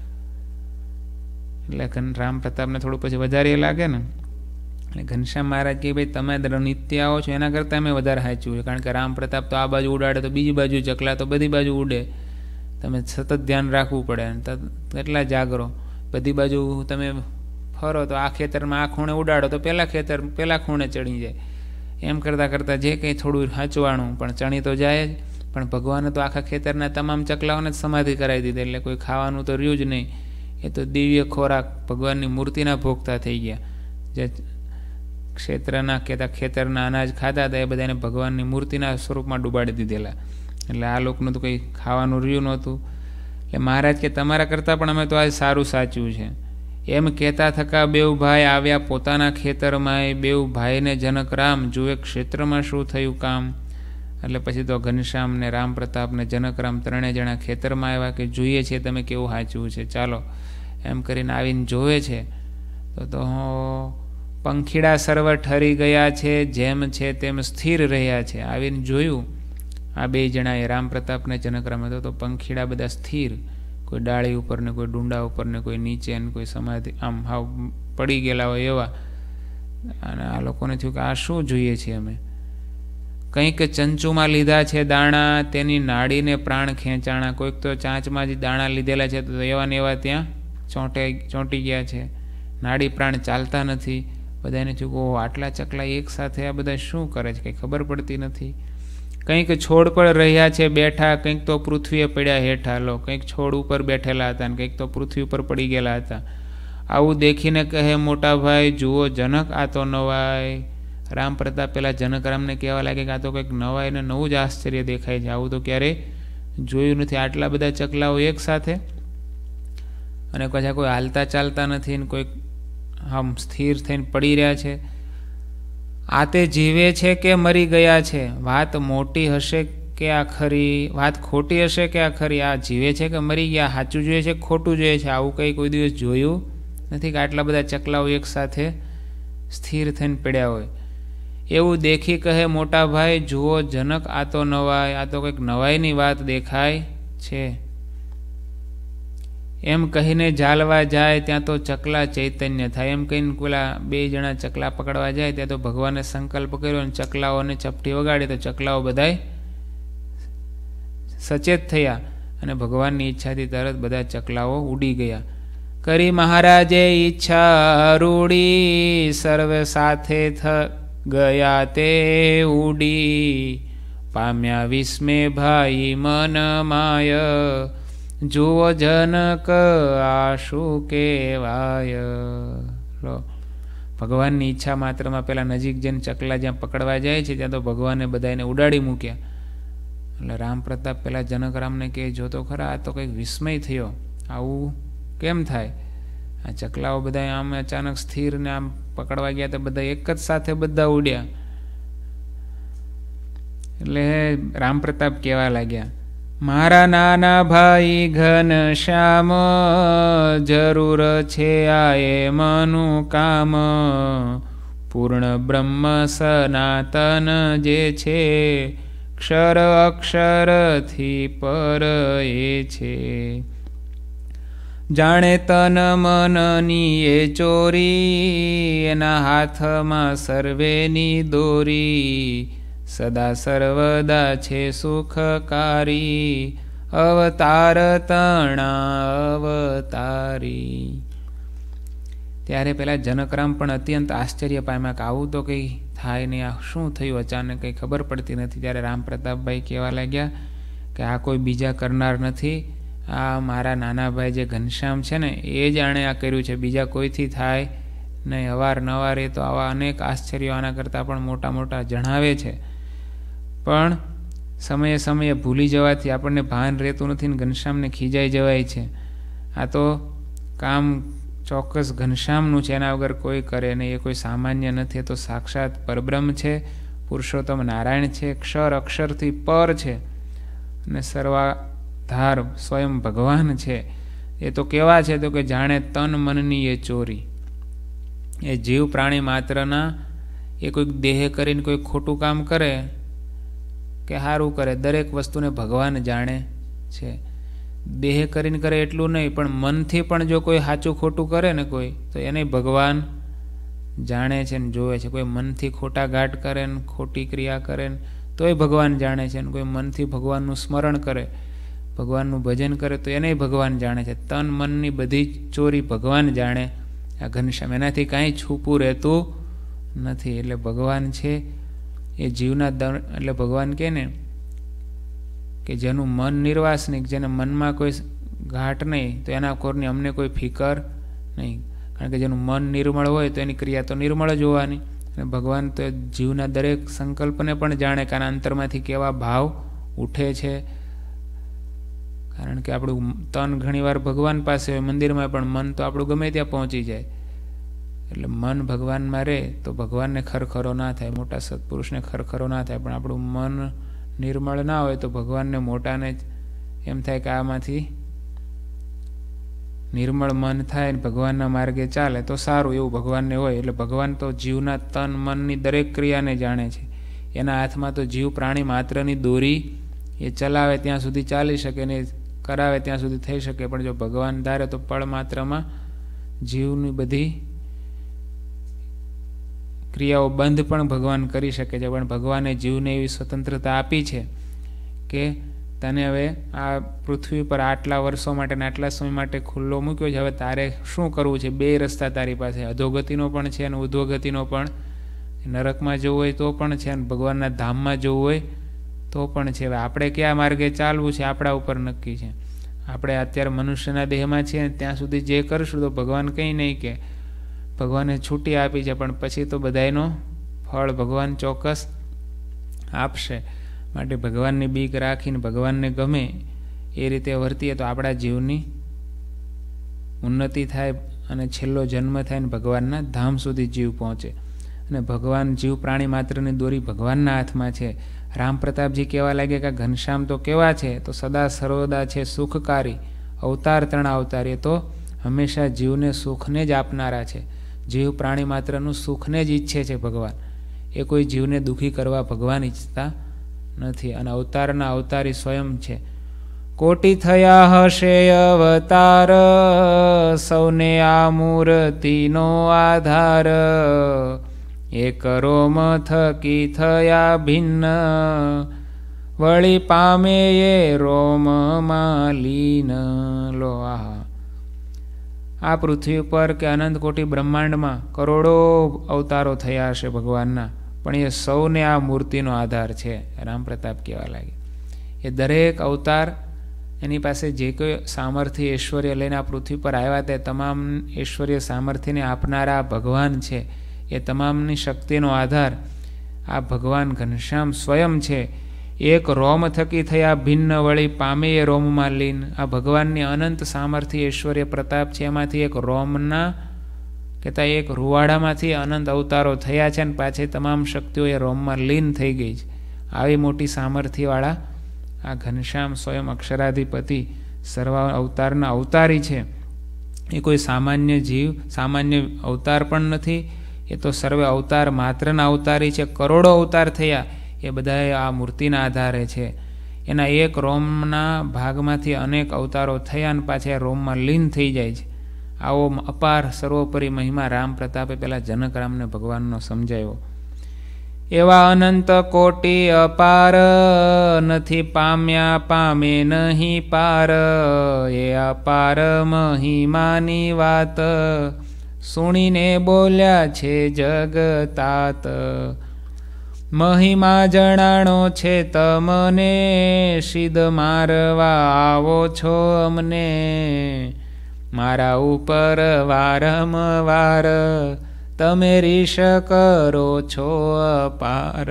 એટલે રામ પ્રતાપને થોડું પછી વધારે લાગે ને. એટલે ઘનશ્યામ મહારાજ કે ભાઈ તમે નિત્ય આવો છો એના કરતાં અમે વધારે સાચવું છે, કારણ કે રામ પ્રતાપ તો આ બાજુ ઉડાડે તો બીજી બાજુ ચકલા તો બધી બાજુ ઉડે. તમે સતત ધ્યાન રાખવું પડે. કેટલા જાગરો, બધી બાજુ તમે ફરો તો આ ખેતરમાં આ ખૂણે ઉડાડો તો પહેલાં ખેતર પહેલાં ખૂણે ચડી જાય. એમ કરતાં કરતાં જે કંઈ થોડું સાચવાનું પણ ચણી તો જાય જ. પણ ભગવાને તો આખા ખેતરના તમામ ચકલાઓને જ સમાધિ કરાવી દીધી, એટલે કોઈ ખાવાનું તો રહ્યું જ નહીં. એ તો દિવ્ય ખોરાક ભગવાનની મૂર્તિના ભોગતા થઈ ગયા. જે ક્ષેત્રના કહેતા ખેતરના અનાજ ખાતા હતા એ બધાને ભગવાનની મૂર્તિના સ્વરૂપમાં ડૂબાડી દીધેલા. એટલે આ લોકોનું તો કંઈ ખાવાનું રહ્યું નહોતું. એટલે મહારાજ કે તમારા કરતાં પણ અમે તો આજ સારું સાચવ્યું છે. એમ કહેતા થકા બેઉ ભાઈ આવ્યા પોતાના ખેતરમાં. બેઉ ભાઈને જનક રામ જુએ ક્ષેત્રમાં શું થયું કામ. એટલે પછી તો ઘનશ્યામ ને રામ પ્રતાપ ને જનકરામ ત્રણેય જણા ખેતરમાં આવ્યા કે જોઈએ છે તમે કેવું સાચવું છે, ચાલો. એમ કરીને આવીને જોવે છે તો તો પંખીડા સર્વ ઠરી ગયા છે, જેમ છે તેમ સ્થિર રહ્યા છે. આવીને જોયું આ બે જણાએ, રામ પ્રતાપ ને જનકરામ, હતો તો પંખીડા બધા સ્થિર, કોઈ ડાળી ઉપર ને કોઈ ડુંડા ઉપર ને કોઈ નીચે ને કોઈ સમાધિ આમ હાવ પડી ગયેલા હોય એવા. અને આ લોકોને થયું કે આ શું જોઈએ છે અમે? કંઈક ચંચુમાં લીધા છે દાણા, તેની નાડીને પ્રાણ ખેંચાણા. કોઈક તો ચાંચમાં જ દાણા લીધેલા છે તો એવા ને એવા ત્યાં ચોંટે ચોંટી ગયા છે. નાડી પ્રાણ ચાલતા નથી. બધાને થયું કે ઓહ આટલા ચકલા એક સાથે આ બધા શું કરે છે, કંઈ ખબર પડતી નથી. કંઈક છોડ પર રહ્યા છે બેઠા, કંઈક તો પૃથ્વીએ પડ્યા હેઠા. લો, કંઈક છોડ ઉપર બેઠેલા હતા ને કંઈક તો પૃથ્વી ઉપર પડી ગયેલા હતા. આવું દેખીને કહે મોટા ભાઈ, જુઓ જનક આ તો નવાય. રામ પ્રતાપ પેલા જનકરામને કહેવા લાગે કે આ તો કંઈક નવાય ને નવું જ આશ્ચર્ય દેખાય છે, આવું તો ક્યારેય જોયું નથી. આટલા બધા ચકલાઓ એક સાથે, અને પાછા કોઈ હાલતા ચાલતા નથી ને કોઈક આમ સ્થિર થઈને પડી રહ્યા છે. આ તે જીવે છે કે મરી ગયા છે? વાત મોટી હશે કે આ ખરી? વાત ખોટી હશે કે આ ખરી? આ જીવે છે કે મરી ગયા? સાચું જોઈએ છે કે ખોટું જોઈએ છે? આવું કંઈ કોઈ દિવસ જોયું નથી કે આટલા બધા ચકલાઓ એક સાથે સ્થિર થઈને પડ્યા હોય. એવું દેખી કહે મોટા ભાઈ, જુઓ જનક આ તો નવાય, આ તો કંઈક નવાઈની વાત દેખાય છે. એમ કહીને ઝાલવા જાય ત્યાં તો ચકલા ચૈતન્ય થાય. એમ કહીને પેલા બે જણા ચકલા પકડવા જાય ત્યાં તો ભગવાને સંકલ્પ કર્યો અને ચકલાઓને ચપટી વગાડી તો ચકલાઓ બધાય સચેત થયા અને ભગવાનની ઈચ્છાથી તરત બધા ચકલાઓ ઉડી ગયા. કરી મહારાજે ઈચ્છા રૂડી, સર્વે સાથે થ ગયા તે ઉડી. પામ્યા વિસ્મે ભાઈ મન માય, જુઓ જનક આ શું કહેવાય. લો, ભગવાનની ઈચ્છા માત્રમાં પેલા નજીક જઈને ચકલા જ્યાં પકડવા જાય છે ત્યાં તો ભગવાને બધાને ઉડાડી મૂક્યા. એટલે રામ પ્રતાપ પેલા જનકરામને કહે, જો તો ખરા આ તો કંઈક વિસ્મય થયો, આવું કેમ થાય? આ ચકલાઓ બધા આમ અચાનક સ્થિર ને આમ પકડવા ગયા તો બધા એક જ સાથે બધા ઉડ્યા. એટલે રામ પ્રતાપ કહેવા લાગ્યા, મારા નાના ભાઈ ઘનશ્યામ, જરૂર છે આ એમનું કામ. પૂર્ણ બ્રહ્મ સનાતન જે છે, ક્ષર અક્ષરથી પર એ છે. જાણે તન મનની એ ચોરી, એના હાથમાં સર્વેની દોરી. સદા સર્વદા છે સુખકારી, અવતાર તણા અવતારી. ત્યારે પેલા જનકરામ પણ અત્યંત આશ્ચર્ય પામ્યા કે આવું તો કંઈ થાય નહીં, આ શું થયું અચાનક, કંઈ ખબર પડતી નથી. ત્યારે રામ પ્રતાપભાઈ કહેવા લાગ્યા કે આ કોઈ બીજા કરનાર નથી, આ મારા નાના ભાઈ જે ઘનશ્યામ છે ને એ જ આણે આ કર્યું છે, બીજા કોઈથી થાય નહીં. અવારનવાર એ તો આવા અનેક આશ્ચર્યો આના કરતાં પણ મોટા મોટા જણાવે છે, પણ સમયે સમયે ભૂલી જવાથી આપણને ભાન રહેતું નથી ને ઘનશ્યામને ખીજાઈ જવાય છે. આ તો કામ ચોક્કસ ઘનશ્યામનું છે, એના વગર કોઈ કરે નહીં. એ કોઈ સામાન્ય નથી, એ તો સાક્ષાત પરબ્રહ્મ છે, પુરુષોત્તમ નારાયણ છે, ક્ષર અક્ષરથી પર છે અને સર્વાધાર સ્વયં ભગવાન છે. એ તો કેવા છે તો કે જાણે તન મનની એ ચોરી. એ જીવ પ્રાણી માત્રના એ કોઈક દેહ કરીને કોઈ ખોટું કામ કરે કે સારું કરે, દરેક વસ્તુને ભગવાન જાણે છે. દેહ કરીને કરે એટલું નહીં, પણ મનથી પણ જો કોઈ સાચું ખોટું કરે ને કોઈ, તો એને ભગવાન જાણે છે ને જોવે છે. કોઈ મનથી ખોટા ઘાટ કરે ને ખોટી ક્રિયા કરે ને તોય ભગવાન જાણે છે, ને કોઈ મનથી ભગવાનનું સ્મરણ કરે, ભગવાનનું ભજન કરે તો એને ભગવાન જાણે છે. તન મનની બધી ચોરી ભગવાન જાણે આ ઘનશ્યામ, એનાથી કાંઈ છૂપું રહેતું નથી. એટલે ભગવાન છે એ જીવના દ એટલે ભગવાન કહે ને કે જેનું મન નિર્વાસનિક, જેને મનમાં કોઈ ઘાટ નહીં, તો એના કોરની અમને કોઈ ફિકર નહીં. કારણ કે જેનું મન નિર્મળ હોય તો એની ક્રિયા તો નિર્મળ જ હોવાની. અને ભગવાન તો જીવના દરેક સંકલ્પને પણ જાણે કે આના અંતરમાંથી કેવા ભાવ ઉઠે છે. કારણ કે આપણું તન ઘણીવાર ભગવાન પાસે હોય મંદિરમાં, પણ મન તો આપણું ગમે ત્યાં પહોંચી જાય. એટલે મન ભગવાનમાં રહે તો ભગવાનને ખરખરો ના થાય, મોટા સત્પુરુષને ખરખરો ના થાય. પણ આપણું મન નિર્મળ ના હોય તો ભગવાનને મોટાને જ એમ થાય કે આમાંથી નિર્મળ મન થાય ને ભગવાનના માર્ગે ચાલે તો સારું, એવું ભગવાનને હોય. એટલે ભગવાન તો જીવના તન મનની દરેક ક્રિયાને જાણે છે. એના હાથમાં તો જીવ પ્રાણી માત્રની દોરી એ ચલાવે ત્યાં સુધી ચાલી શકે ને કરાવે ત્યાં સુધી થઈ શકે. પણ જો ભગવાન ધારે તો પળ માત્રમાં જીવની બધી ક્રિયાઓ બંધ પણ ભગવાન કરી શકે છે. પણ ભગવાને જીવને એવી સ્વતંત્રતા આપી છે કે તને હવે આ પૃથ્વી પર આટલા વર્ષો માટે ને આટલા સમય માટે ખુલ્લો મૂક્યો છે, હવે તારે શું કરવું છે? બે રસ્તા તારી પાસે, અધોગતિનો પણ છે અને ઉધ્વગતિનો પણ. નરકમાં જવું હોય તો પણ છે અને ભગવાનના ધામમાં જવું હોય તો પણ છે. હવે આપણે કયા માર્ગે ચાલવું છે આપણા ઉપર નક્કી છે. આપણે અત્યારે મનુષ્યના દેહમાં છીએ ત્યાં સુધી જે કરશું તો ભગવાન કંઈ નહીં કે, ભગવાને છૂટી આપી છે, પણ પછી તો બધાયનો ફળ ભગવાન ચોક્કસ આપશે. માટે ભગવાનની બીક રાખીને ભગવાનને ગમે એ રીતે વર્તીએ તો આપણા જીવની ઉન્નતિ થાય અને છેલ્લો જન્મ થાય ને ભગવાનના ધામ સુધી જીવ પહોંચે. અને ભગવાન જીવ પ્રાણી માત્રની દોરી ભગવાનના હાથમાં છે. રામ પ્રતાપજી કહેવા લાગે કે ઘનશ્યામ તો કેવા છે તો સદા સર્વદા છે સુખકારી, અવતાર તણા અવતાર. એ તો હંમેશા જીવને સુખને જ આપનારા છે. જીવ પ્રાણી માત્રનું સુખને જ ઈચ્છે છે ભગવાન. એ કોઈ જીવને દુઃખી કરવા ભગવાન ઈચ્છતા નથી. અને અવતારના અવતારી સ્વયં છે. કોટી થયા હશે અવતાર, સૌને આ મૂર્તિનો આધાર. એક રોમ થકી થયા ભિન્ન, વળી પામે એ રોમમાં લીન. લો આહા, આ પૃથ્વી ઉપર કે અનંત કોટી બ્રહ્માંડમાં કરોડો અવતારો થયા હશે ભગવાનના, પણ એ સૌને આ મૂર્તિનો આધાર છે. રામ પ્રતાપ કહેવા લાગે એ દરેક અવતાર એની પાસે જે કોઈ સામર્થ્ય ઐશ્વર્ય લઈને આ પૃથ્વી પર આવ્યા તે તમામ ઐશ્વર્ય સામર્થ્યને આપનારા ભગવાન છે. એ તમામની શક્તિનો આધાર આ ભગવાન ઘનશ્યામ સ્વયં છે. એક રોમ થકી થયા ભિન્ન, વળી પામે એ રોમમાં લીન. આ ભગવાનની અનંત સામર્થ્ય ઐશ્વર્ય પ્રતાપ છે, એમાંથી એક રોમના કહેતા એક રૂવાડામાંથી અનંત અવતારો થયા છે અને પાછી તમામ શક્તિઓ એ રોમમાં લીન થઈ ગઈ છે. આવી મોટી સામર્થ્યવાળા આ ઘનશ્યામ સ્વયં અક્ષરાધિપતિ સર્વ અવતારના અવતારી છે. એ કોઈ સામાન્ય જીવ સામાન્ય અવતાર પણ નથી. એ તો સર્વે અવતાર માત્રના અવતારી છે. કરોડો અવતાર થયા એ બધા આ મૂર્તિના આધારે છે. એના એક રોમના ભાગમાંથી અનેક અવતારો થયા અને પાછા રોમમાં લીન થઈ જાય છે. આવો અપાર સર્વોપરી મહિમા રામ પ્રતાપે પેલા જનકરામને ભગવાનનો સમજાવ્યો. એવા અનંત કોટી અપાર નથી પામ્યા પામે નહીં પાર. એ અપાર મહિમાની વાત સુણીને બોલ્યા છે જગતાત. મહિમા જણાણો છે તમને સિદ્ધ મારવા આવો છો અમને. મારા ઉપર વારંવાર તમે રીશ કરો છો અપાર.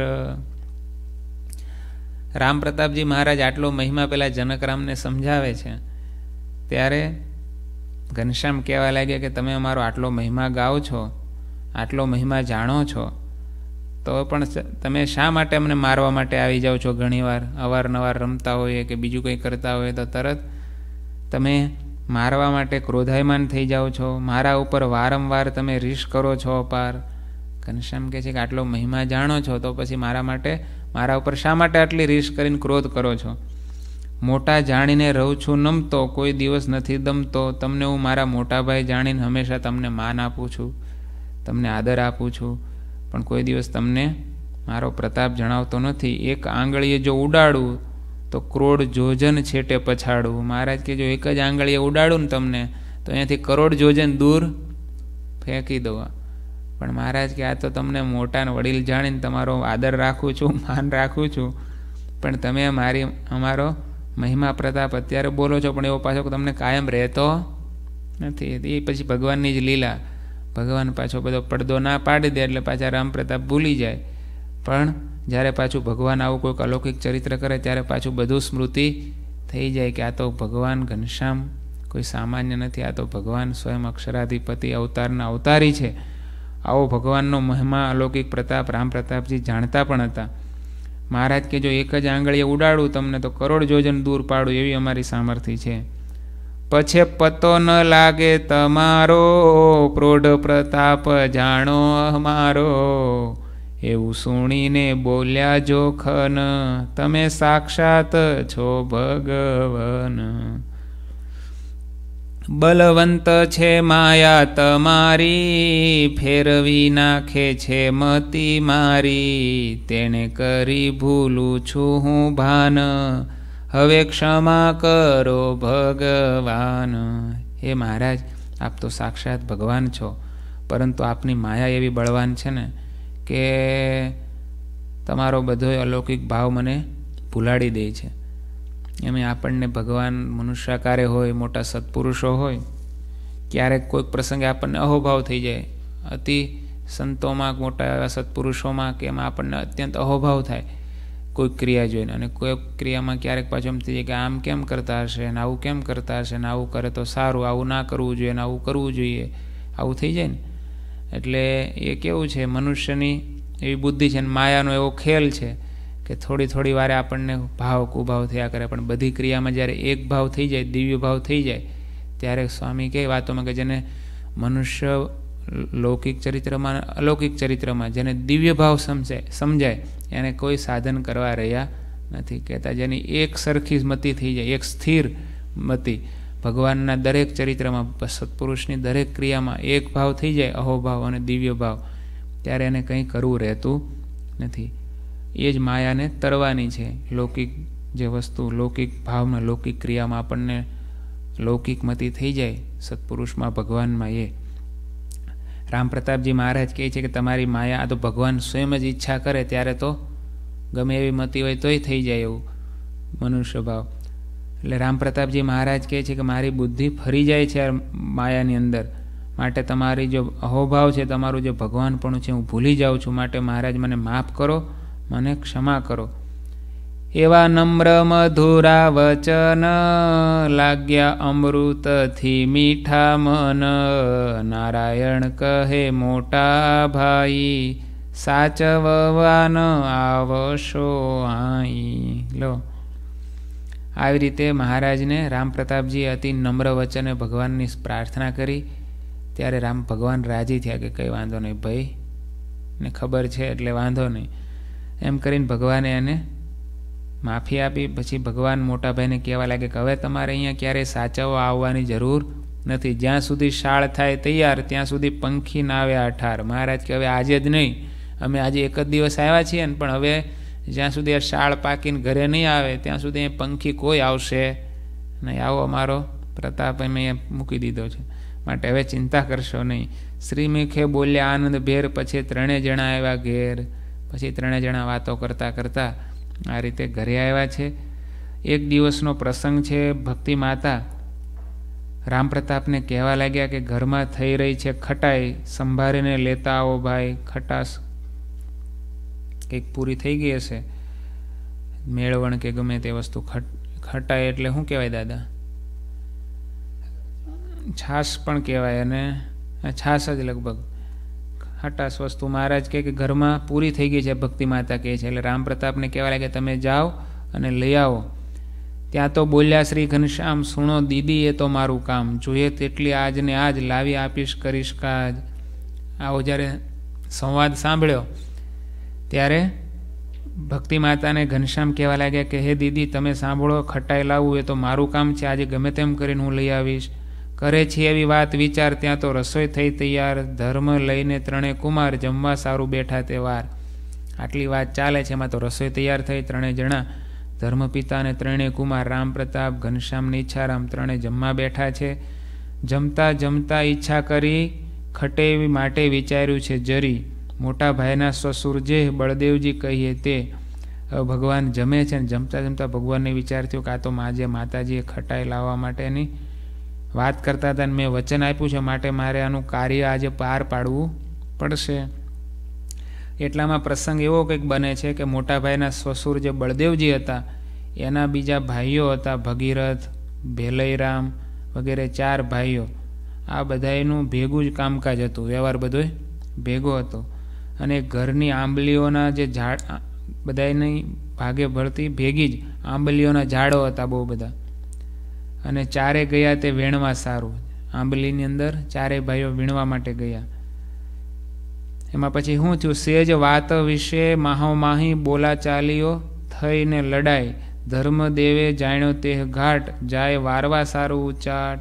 રામ પ્રતાપજી મહારાજ આટલો મહિમા પેલા જનકરામને સમજાવે છે ત્યારે ઘનશ્યામ કહેવા લાગ્યા કે તમે અમારો આટલો મહિમા ગાઓ છો, આટલો મહિમા જાણો છો, તો પણ તમે શા માટે અમને મારવા માટે આવી જાઓ છો? ઘણીવાર અવારનવાર રમતા હોઈએ કે બીજું કંઈ કરતા હોઈએ તો તરત તમે મારવા માટે ક્રોધાયમાન થઈ જાઓ છો. મારા ઉપર વારંવાર તમે રીશ કરો છો અપાર. ઘનશ્યામ કહે છે કે આટલો મહિમા જાણો છો તો પછી મારા માટે મારા ઉપર શા માટે આટલી રીશ કરીને ક્રોધ કરો છો? મોટા જાણીને રહું છું નમતો, કોઈ દિવસ નથી દમતો. તમને હું મારા મોટા ભાઈ જાણીને હંમેશા તમને માન આપું છું, તમને આદર આપું છું, પણ કોઈ દિવસ તમને મારો પ્રતાપ જણાવતો નથી. એક આંગળીએ જો ઉડાડું તો કરોડ જોજન છેટે પછાડું. મહારાજ કે જો એક જ આંગળીએ ઉડાડું ને તમને તો અહીંયાથી કરોડ જોજન દૂર ફેંકી દો. પણ મહારાજ કે આ તો તમને મોટાને વડીલ જાણીને તમારો આદર રાખું છું, માન રાખું છું, પણ તમે મારી અમારો મહિમા પ્રતાપ અત્યારે બોલો છો પણ એવો પાછો તમને કાયમ રહેતો નથી. એ પછી ભગવાનની જ લીલા. ભગવાન પાછો બધો પડદો ના પાડી દે એટલે પાછા રામ પ્રતાપ ભૂલી જાય. પણ જ્યારે પાછું ભગવાન આવું કોઈક અલૌકિક ચરિત્ર કરે ત્યારે પાછું બધું સ્મૃતિ થઈ જાય કે આ તો ભગવાન ઘનશ્યામ કોઈ સામાન્ય નથી, આ તો ભગવાન સ્વયં અક્ષરાધિપતિ અવતારના અવતારી છે. આવો ભગવાનનો મહિમા અલૌકિક પ્રતાપ રામ પ્રતાપજી જાણતા પણ હતા. મહારાજ કે જો એક જ આંગળીએ ઉડાડું તમને તો કરોડ જોજન દૂર પાડું એવી અમારી સામર્થ્ય છે. પછી પતો ન લાગે તમારો પ્રૌઢ પ્રતાપ જાણો અમારો. એવું સુણીને બોલ્યા જોખન તમે સાક્ષાત છો ભગવાન. બલવંત છે માયા તમારી ફેરવી નાખે છે મતી મારી. તેણે કરી ભૂલું છું હું ભાન હવે ક્ષમા કરો ભગવાન. હે મહારાજ આપ તો સાક્ષાત ભગવાન છો, પરંતુ આપની માયા એવી બળવાન છે ને કે તમારો બધો અલૌકિક ભાવ મને ભૂલાડી દે છે. એમ આપણને ભગવાન મનુષ્યાકારે હોય, મોટા સત્પુરુષો હોય, ક્યારેક કોઈક પ્રસંગે આપણને અહોભાવ થઈ જાય. અતિ સંતોમાં, મોટા એવા સત્પુરુષોમાં કે એમાં આપણને અત્યંત અહોભાવ થાય કોઈક ક્રિયા જોઈને. અને કોઈક ક્રિયામાં ક્યારેક પાછું એમ થઈ જાય કે આમ કેમ કરતા હશે ને આવું કેમ કરતા હશે ને આવું કરે તો સારું, આવું ના કરવું જોઈએ ને આવું કરવું જોઈએ, આવું થઈ જાય ને. એટલે એ કેવું છે, મનુષ્યની એવી બુદ્ધિ છે ને માયાનો એવો ખેલ છે કે થોડી થોડી વારે આપણને ભાવ કુભાવ થયા કરે, પણ બધી ક્રિયામાં જ્યારે એક ભાવ થઈ જાય, દિવ્ય ભાવ થઈ જાય, ત્યારે સ્વામી કહે વાતોમાં કે જેને મનુષ્ય લૌકિક ચરિત્રમાં અલૌકિક ચરિત્રમાં જેને દિવ્ય ભાવ સમજાય સમજાય એને કોઈ સાધન કરવા રહ્યા નથી. કહેતા જેની એક સરખી મતિ થઈ જાય, એક સ્થિર મતિ ભગવાનના દરેક ચરિત્રમાં, સત્પુરુષની દરેક ક્રિયામાં એક ભાવ થઈ જાય, અહોભાવ અને દિવ્ય ભાવ, ત્યારે એને કંઈ કરવું રહેતું નથી. એ જ માયાને તરવાની છે. લૌકિક જે વસ્તુ લૌકિક ભાવમાં લૌકિક ક્રિયામાં આપણને લૌકિક મતિ થઈ જાય, સત્પુરુષમાં ભગવાનમાં એ રામ પ્રતાપજી મહારાજ કહે છે કે તમારી માયા આ તો ભગવાન સ્વયં જ ઈચ્છા કરે ત્યારે તો ગમે એવી મતિ હોય તોય થઈ જાય એવું મનુષ્ય ભાવ. એટલે રામ પ્રતાપજી મહારાજ કહે છે કે મારી બુદ્ધિ ફરી જાય છે માયાની અંદર, માટે તમારી જો અહોભાવ છે, તમારું જે ભગવાનપણું છે હું ભૂલી જાઉં છું, માટે મહારાજ મને માફ કરો, મને ક્ષમા કરો. એવા નમ્ર મધુરા વચન લાગ્યા અમૃતથી મીઠા મન. નારાયણ કહે મોટા ભાઈ સાચવવાન આવશો આઈ. લો આવી રીતે મહારાજને રામ પ્રતાપજીએ અતિ નમ્ર વચને ભગવાનની પ્રાર્થના કરી. ત્યારે રામ ભગવાન રાજી થયા કે કંઈ વાંધો નહીં ભાઈ ને ખબર છે એટલે વાંધો નહીં એમ કરીને ભગવાને એને માફી આપી. પછી ભગવાન મોટાભાઈને કહેવા લાગે કે હવે તમારે અહીંયા ક્યારેય સાચવવા આવવાની જરૂર નથી. જ્યાં સુધી શાળ થાય તૈયાર ત્યાં સુધી પંખી ના આવે અઠાર. મહારાજ કે હવે આજે જ નહીં, અમે આજે એક જ દિવસ આવ્યા છીએ ને, પણ હવે જ્યાં સુધી આ શાળ પાકીને ઘરે નહીં આવે ત્યાં સુધી પંખી કોઈ આવશે નહીં. આવો અમારો પ્રતાપ અમે મૂકી દીધો છે, માટે હવે ચિંતા કરશો નહીં. શ્રીમુખે બોલ્યા આનંદ ભેર. પછી ત્રણેય જણા આવ્યા ઘેર. પછી ત્રણેય જણા વાતો કરતા કરતા આ રીતે ઘરે આવ્યા છે. એક દિવસનો પ્રસંગ છે. ભક્તિ માતા રામ પ્રતાપને કહેવા લાગ્યા કે ઘરમાં થઈ રહી છે ખટાઈ, સંભાળીને લેતા આવો ભાઈ. ખટાશ કંઈક પૂરી થઈ ગઈ હશે, મેળવણ કે ગમે તે વસ્તુ. ખટાઈ એટલે શું કહેવાય દાદા? છાશ પણ કહેવાય, અને છાશ જ લગભગ ખટાશ વસ્તુ. મહારાજ કહે કે ઘરમાં પૂરી થઈ ગઈ છે, ભક્તિ માતા કહે છે. એટલે રામ પ્રતાપને કહેવા લાગે તમે જાઓ અને લઈ આવો. ત્યાં તો બોલ્યા શ્રી ઘનશ્યામ સુણો દીદી એ તો મારું કામ, જોઈએ તેટલી આજ ને આજ લાવી આપીશ કરીશ કાજ. આવો જ્યારે સંવાદ સાંભળ્યો ત્યારે ભક્તિ માતાને ઘનશ્યામ કહેવા લાગ્યા કે હે દીદી તમે સાંભળો, ખટાઈ લાવવું એ તો મારું કામ છે, આજે ગમે તેમ કરીને હું લઈ આવીશ. કરે છે એવી વાત વિચાર, ત્યાં તો રસોઈ થઈ તૈયાર. ધર્મ લઈને ત્રણેય કુમાર જમવા સારું બેઠા તે વાર. આટલી વાત ચાલે છે એમાં તો રસોઈ તૈયાર થઈ. ત્રણેય જણા ધર્મપિતા અને ત્રણેય કુમાર રામ પ્રતાપ ઘનશ્યામ ને ઈચ્છારામ ત્રણેય જમવા બેઠા છે. જમતા જમતા ઈચ્છા કરી ખટે એવી માટે વિચાર્યું છે જરી. મોટા ભાઈના સસુર જે બળદેવજી કહીએ તે. ભગવાન જમે છે ને જમતા જમતા ભગવાનને વિચાર થયો કે આ તો આજે માતાજીએ ખટાઈ લાવવા માટેની વાત કરતા હતા, મેં વચન આપ્યું છે, માટે મારે આનું કાર્ય આજે પાર પાડવું પડશે. એટલામાં પ્રસંગ એવો કંઈક બને છે કે મોટા ભાઈના સસુર જે બળદેવજી હતા એના બીજા ભાઈઓ હતા, ભગીરથ, ભેલૈરામ વગેરે ચાર ભાઈઓ. આ બધાનું ભેગું જ કામકાજ હતું, વ્યવહાર બધો ભેગો હતો. અને ઘરની આંબલીઓના જે ઝાડ બધાની ભાગે ભરતી ભેગી જ આંબલીઓના ઝાડો હતા બહુ બધા. અને ચારે ગયા તે વેણવા સારું. આંબલીની અંદર ચારે ભાઈઓ વીણવા માટે ગયા. એમાં પછી શું થયું? સેજ વાત વિશે માહોમાહી બોલા ચાલીઓ થઈને લડાઈ. ધર્મદેવે જાણ્યો તે ઘાટ, જાય વારવા સારું ઉચાટ.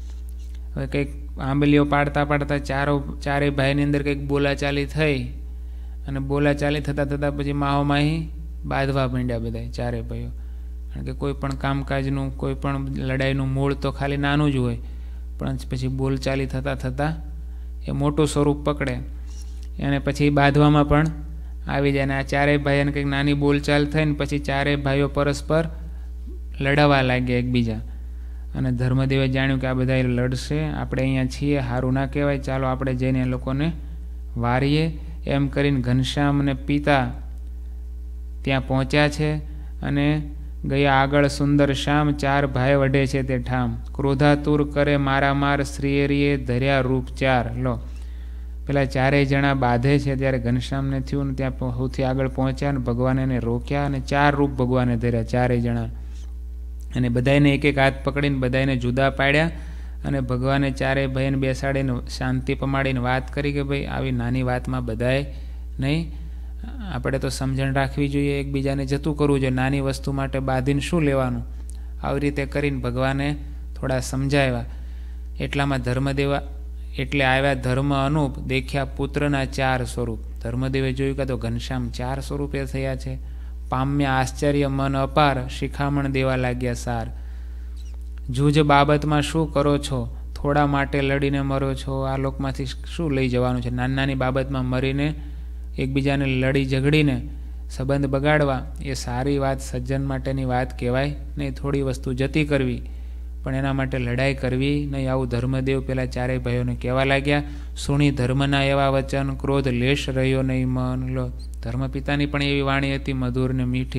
હવે કંઈક આંબલીઓ પાડતા પાડતા ચારો ચારેય ભાઈની અંદર કંઈક બોલાચાલી થઈ, અને બોલાચાલી થતાં થતાં પછી માહોમાહી બાંધવા માંડ્યા બધા ચારે ભાઈઓ. કારણ કે કોઈ પણ કામકાજનું કોઈ પણ લડાઈનું મૂળ તો ખાલી નાનું જ હોય, પણ પછી બોલચાલી થતાં થતાં એ મોટું સ્વરૂપ પકડે. અને પછી બાંધવામાં પણ આવી જાય. અને આ ચારેય ભાઈઓને કંઈક નાની બોલચાલ થઈને પછી ચારેય ભાઈઓ પરસ્પર લડાવવા લાગ્યા એકબીજા. અને ધર્મદેવે જાણ્યું કે આ બધા લડશે, આપણે અહીંયા છીએ, સારું ના કહેવાય, ચાલો આપણે જઈને એ લોકોને વારીએ. એમ કરીને ઘનશ્યામ અને પિતા ત્યાં પહોંચ્યા છે. અને ગયા આગળ સુંદર શ્યામ, ચાર ભાઈ વઢે છે તે ઠામ. ક્રોધાતુર કરે મારા માર, શ્રીહરિએ ધર્યા રૂપ ચાર. લો પેલા ચારેય જણા બાંધે છે ત્યારે ઘનશ્યામને થયું ને ત્યાં સૌથી આગળ પહોંચ્યા ને ભગવાન એને રોક્યા, અને ચાર રૂપ ભગવાને ધર્યા ચારેય જણા. અને બધાને એક એક હાથ પકડીને બધાને જુદા પાડ્યા. અને ભગવાને ચારેય ભાઈને બેસાડીને શાંતિ પમાડીને વાત કરી કે ભાઈ આવી નાની વાતમાં બધાએ નહીં, આપણે તો સમજણ રાખવી જોઈએ, એકબીજાને જતું કરવું જોઈએ, નાની વસ્તુ માટે બાંધીને શું લેવાનું. આવી રીતે કરીને ભગવાને થોડા સમજાવ્યા. એટલામાં ધર્મદેવા એટલે આવ્યા ધર્મ અનુપ, દેખ્યા પુત્રના ચાર સ્વરૂપ. ધર્મદેવે જોયું કે તો ઘનશ્યામ ચાર સ્વરૂપે થયા છે. પામ્યા આશ્ચર્ય મન અપાર, શિખામણ દેવા લાગ્યા સાર. જૂજ બાબતમાં શું કરો છો, થોડા માટે લડીને મરો છો, આ લોકમાંથી શું લઈ જવાનું છે. નાની નાની બાબતમાં મરીને એકબીજાને લડી ઝઘડીને સંબંધ બગાડવા એ સારી વાત, સજ્જન માટેની વાત કહેવાય નહીં. થોડી વસ્તુ જતી કરવી પણ એના માટે લડાઈ કરવી નહીં. આવું ધર્મદેવ પેલા ચારેય ભાઈઓને કહેવા લાગ્યા. સુણી ધર્મના એવા વચન, ક્રોધ લેશ રહ્યો નહીં મન. લો ધર્મપિતાની પણ એવી વાણી હતી મધુર ને મીઠી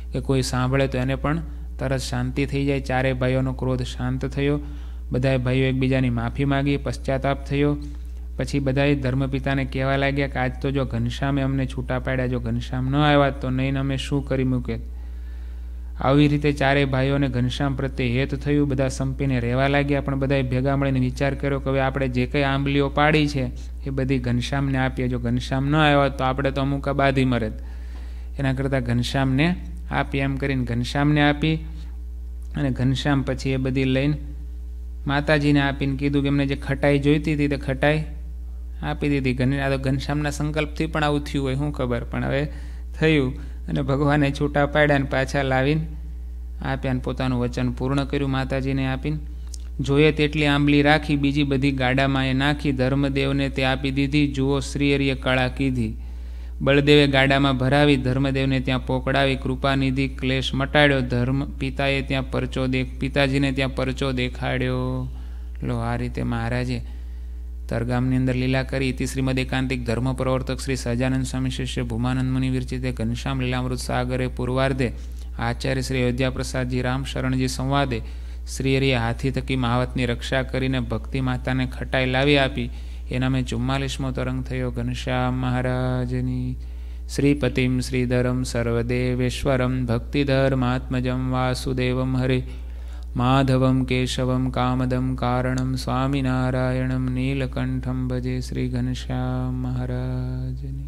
કે કોઈ સાંભળે તો એને પણ તરત શાંતિ થઈ જાય. ચારેય ભાઈઓનો ક્રોધ શાંત થયો. બધાએ ભાઈઓ એકબીજાની માફી માગી, પશ્ચાતાપ થયો. પછી બધાએ ધર્મપિતાને કહેવા લાગ્યા કે આજ તો જો ઘનશ્યામે અમને છૂટા પાડ્યા, જો ઘનશ્યામ ન આવ્યા તો નહીં અમે શું કરી મૂકે. આવી રીતે ચારેય ભાઈઓને ઘનશ્યામ પ્રત્યે હેત થયું. બધા સંપીને રહેવા લાગ્યા. પણ બધાએ ભેગા મળીને વિચાર કર્યો કે હવે આપણે જે કંઈ આંબલીઓ પાડી છે એ બધી ઘનશ્યામને આપીએ. જો ઘનશ્યામ ન આવ્યા તો આપણે તો અમુક બાધી મરે, એના કરતાં ઘનશ્યામને આપી. એમ કરીને ઘનશ્યામને આપી. અને ઘનશ્યામ પછી એ બધી લઈને માતાજીને આપીને કીધું કે એમને જે ખટાઈ જોઈતી હતી તે ખટાઈ આપી દીધી. ઘન આ તો ઘનશ્યામના સંકલ્પથી પણ આવું થયું હોય, શું ખબર, પણ હવે થયું. અને ભગવાને છૂટા પાડ્યા ને પાછા લાવીને આપ્યા ને પોતાનું વચન પૂર્ણ કર્યું. માતાજીને આપીને જોઈએ તેટલી આંબલી રાખી, બીજી બધી ગાડામાં એ નાખી. ધર્મદેવને તે આપી દીધી. જુઓ શ્રીહરિએ કળા કીધી. બળદેવે ગાડામાં ભરાવી, ધર્મદેવને ત્યાં પોકડાવી. કૃપાનિધિ ક્લેશ મટાડ્યો. ધર્મ પિતાએ ત્યાં પરચો દેખ પિતાજીને ત્યાં પરચો દેખાડ્યો. લો આ રીતે મહારાજે તરગામની અંદર લીલા કરી. ઇતિ શ્રીમદ એકાંતિક ધર્મ પ્રવર્તક શ્રી સહજાનંદ સ્વામી શિષ્ય ભૂમાનંદ મુનિ વિરચિતે ઘનશ્યામ લીલામૃત સાગરે પૂર્વાર્ધે આચાર્ય શ્રી અયોધ્યા પ્રસાદજી રામ શરણજી સંવાદે શ્રીહરિએ હાથી થકી મહાવતની રક્ષા કરીને ભક્તિ માતાને ખટાઈ લાવી આપી. એના મેં ચુમ્માલીસમો તરંગ થયો. ઘનશ્યામ મહારાજની. શ્રીપતિમ શ્રીધરમ સર્વદેવેશ્વરમ ભક્તિધર્માત્મજમ વાસુદેવમ હરે માધવમ કેશવમ કામદમ કારણમ સ્વામિનારાયણમ નીલકંઠમ ભજે. શ્રી ઘનશ્યામ મહારાજની.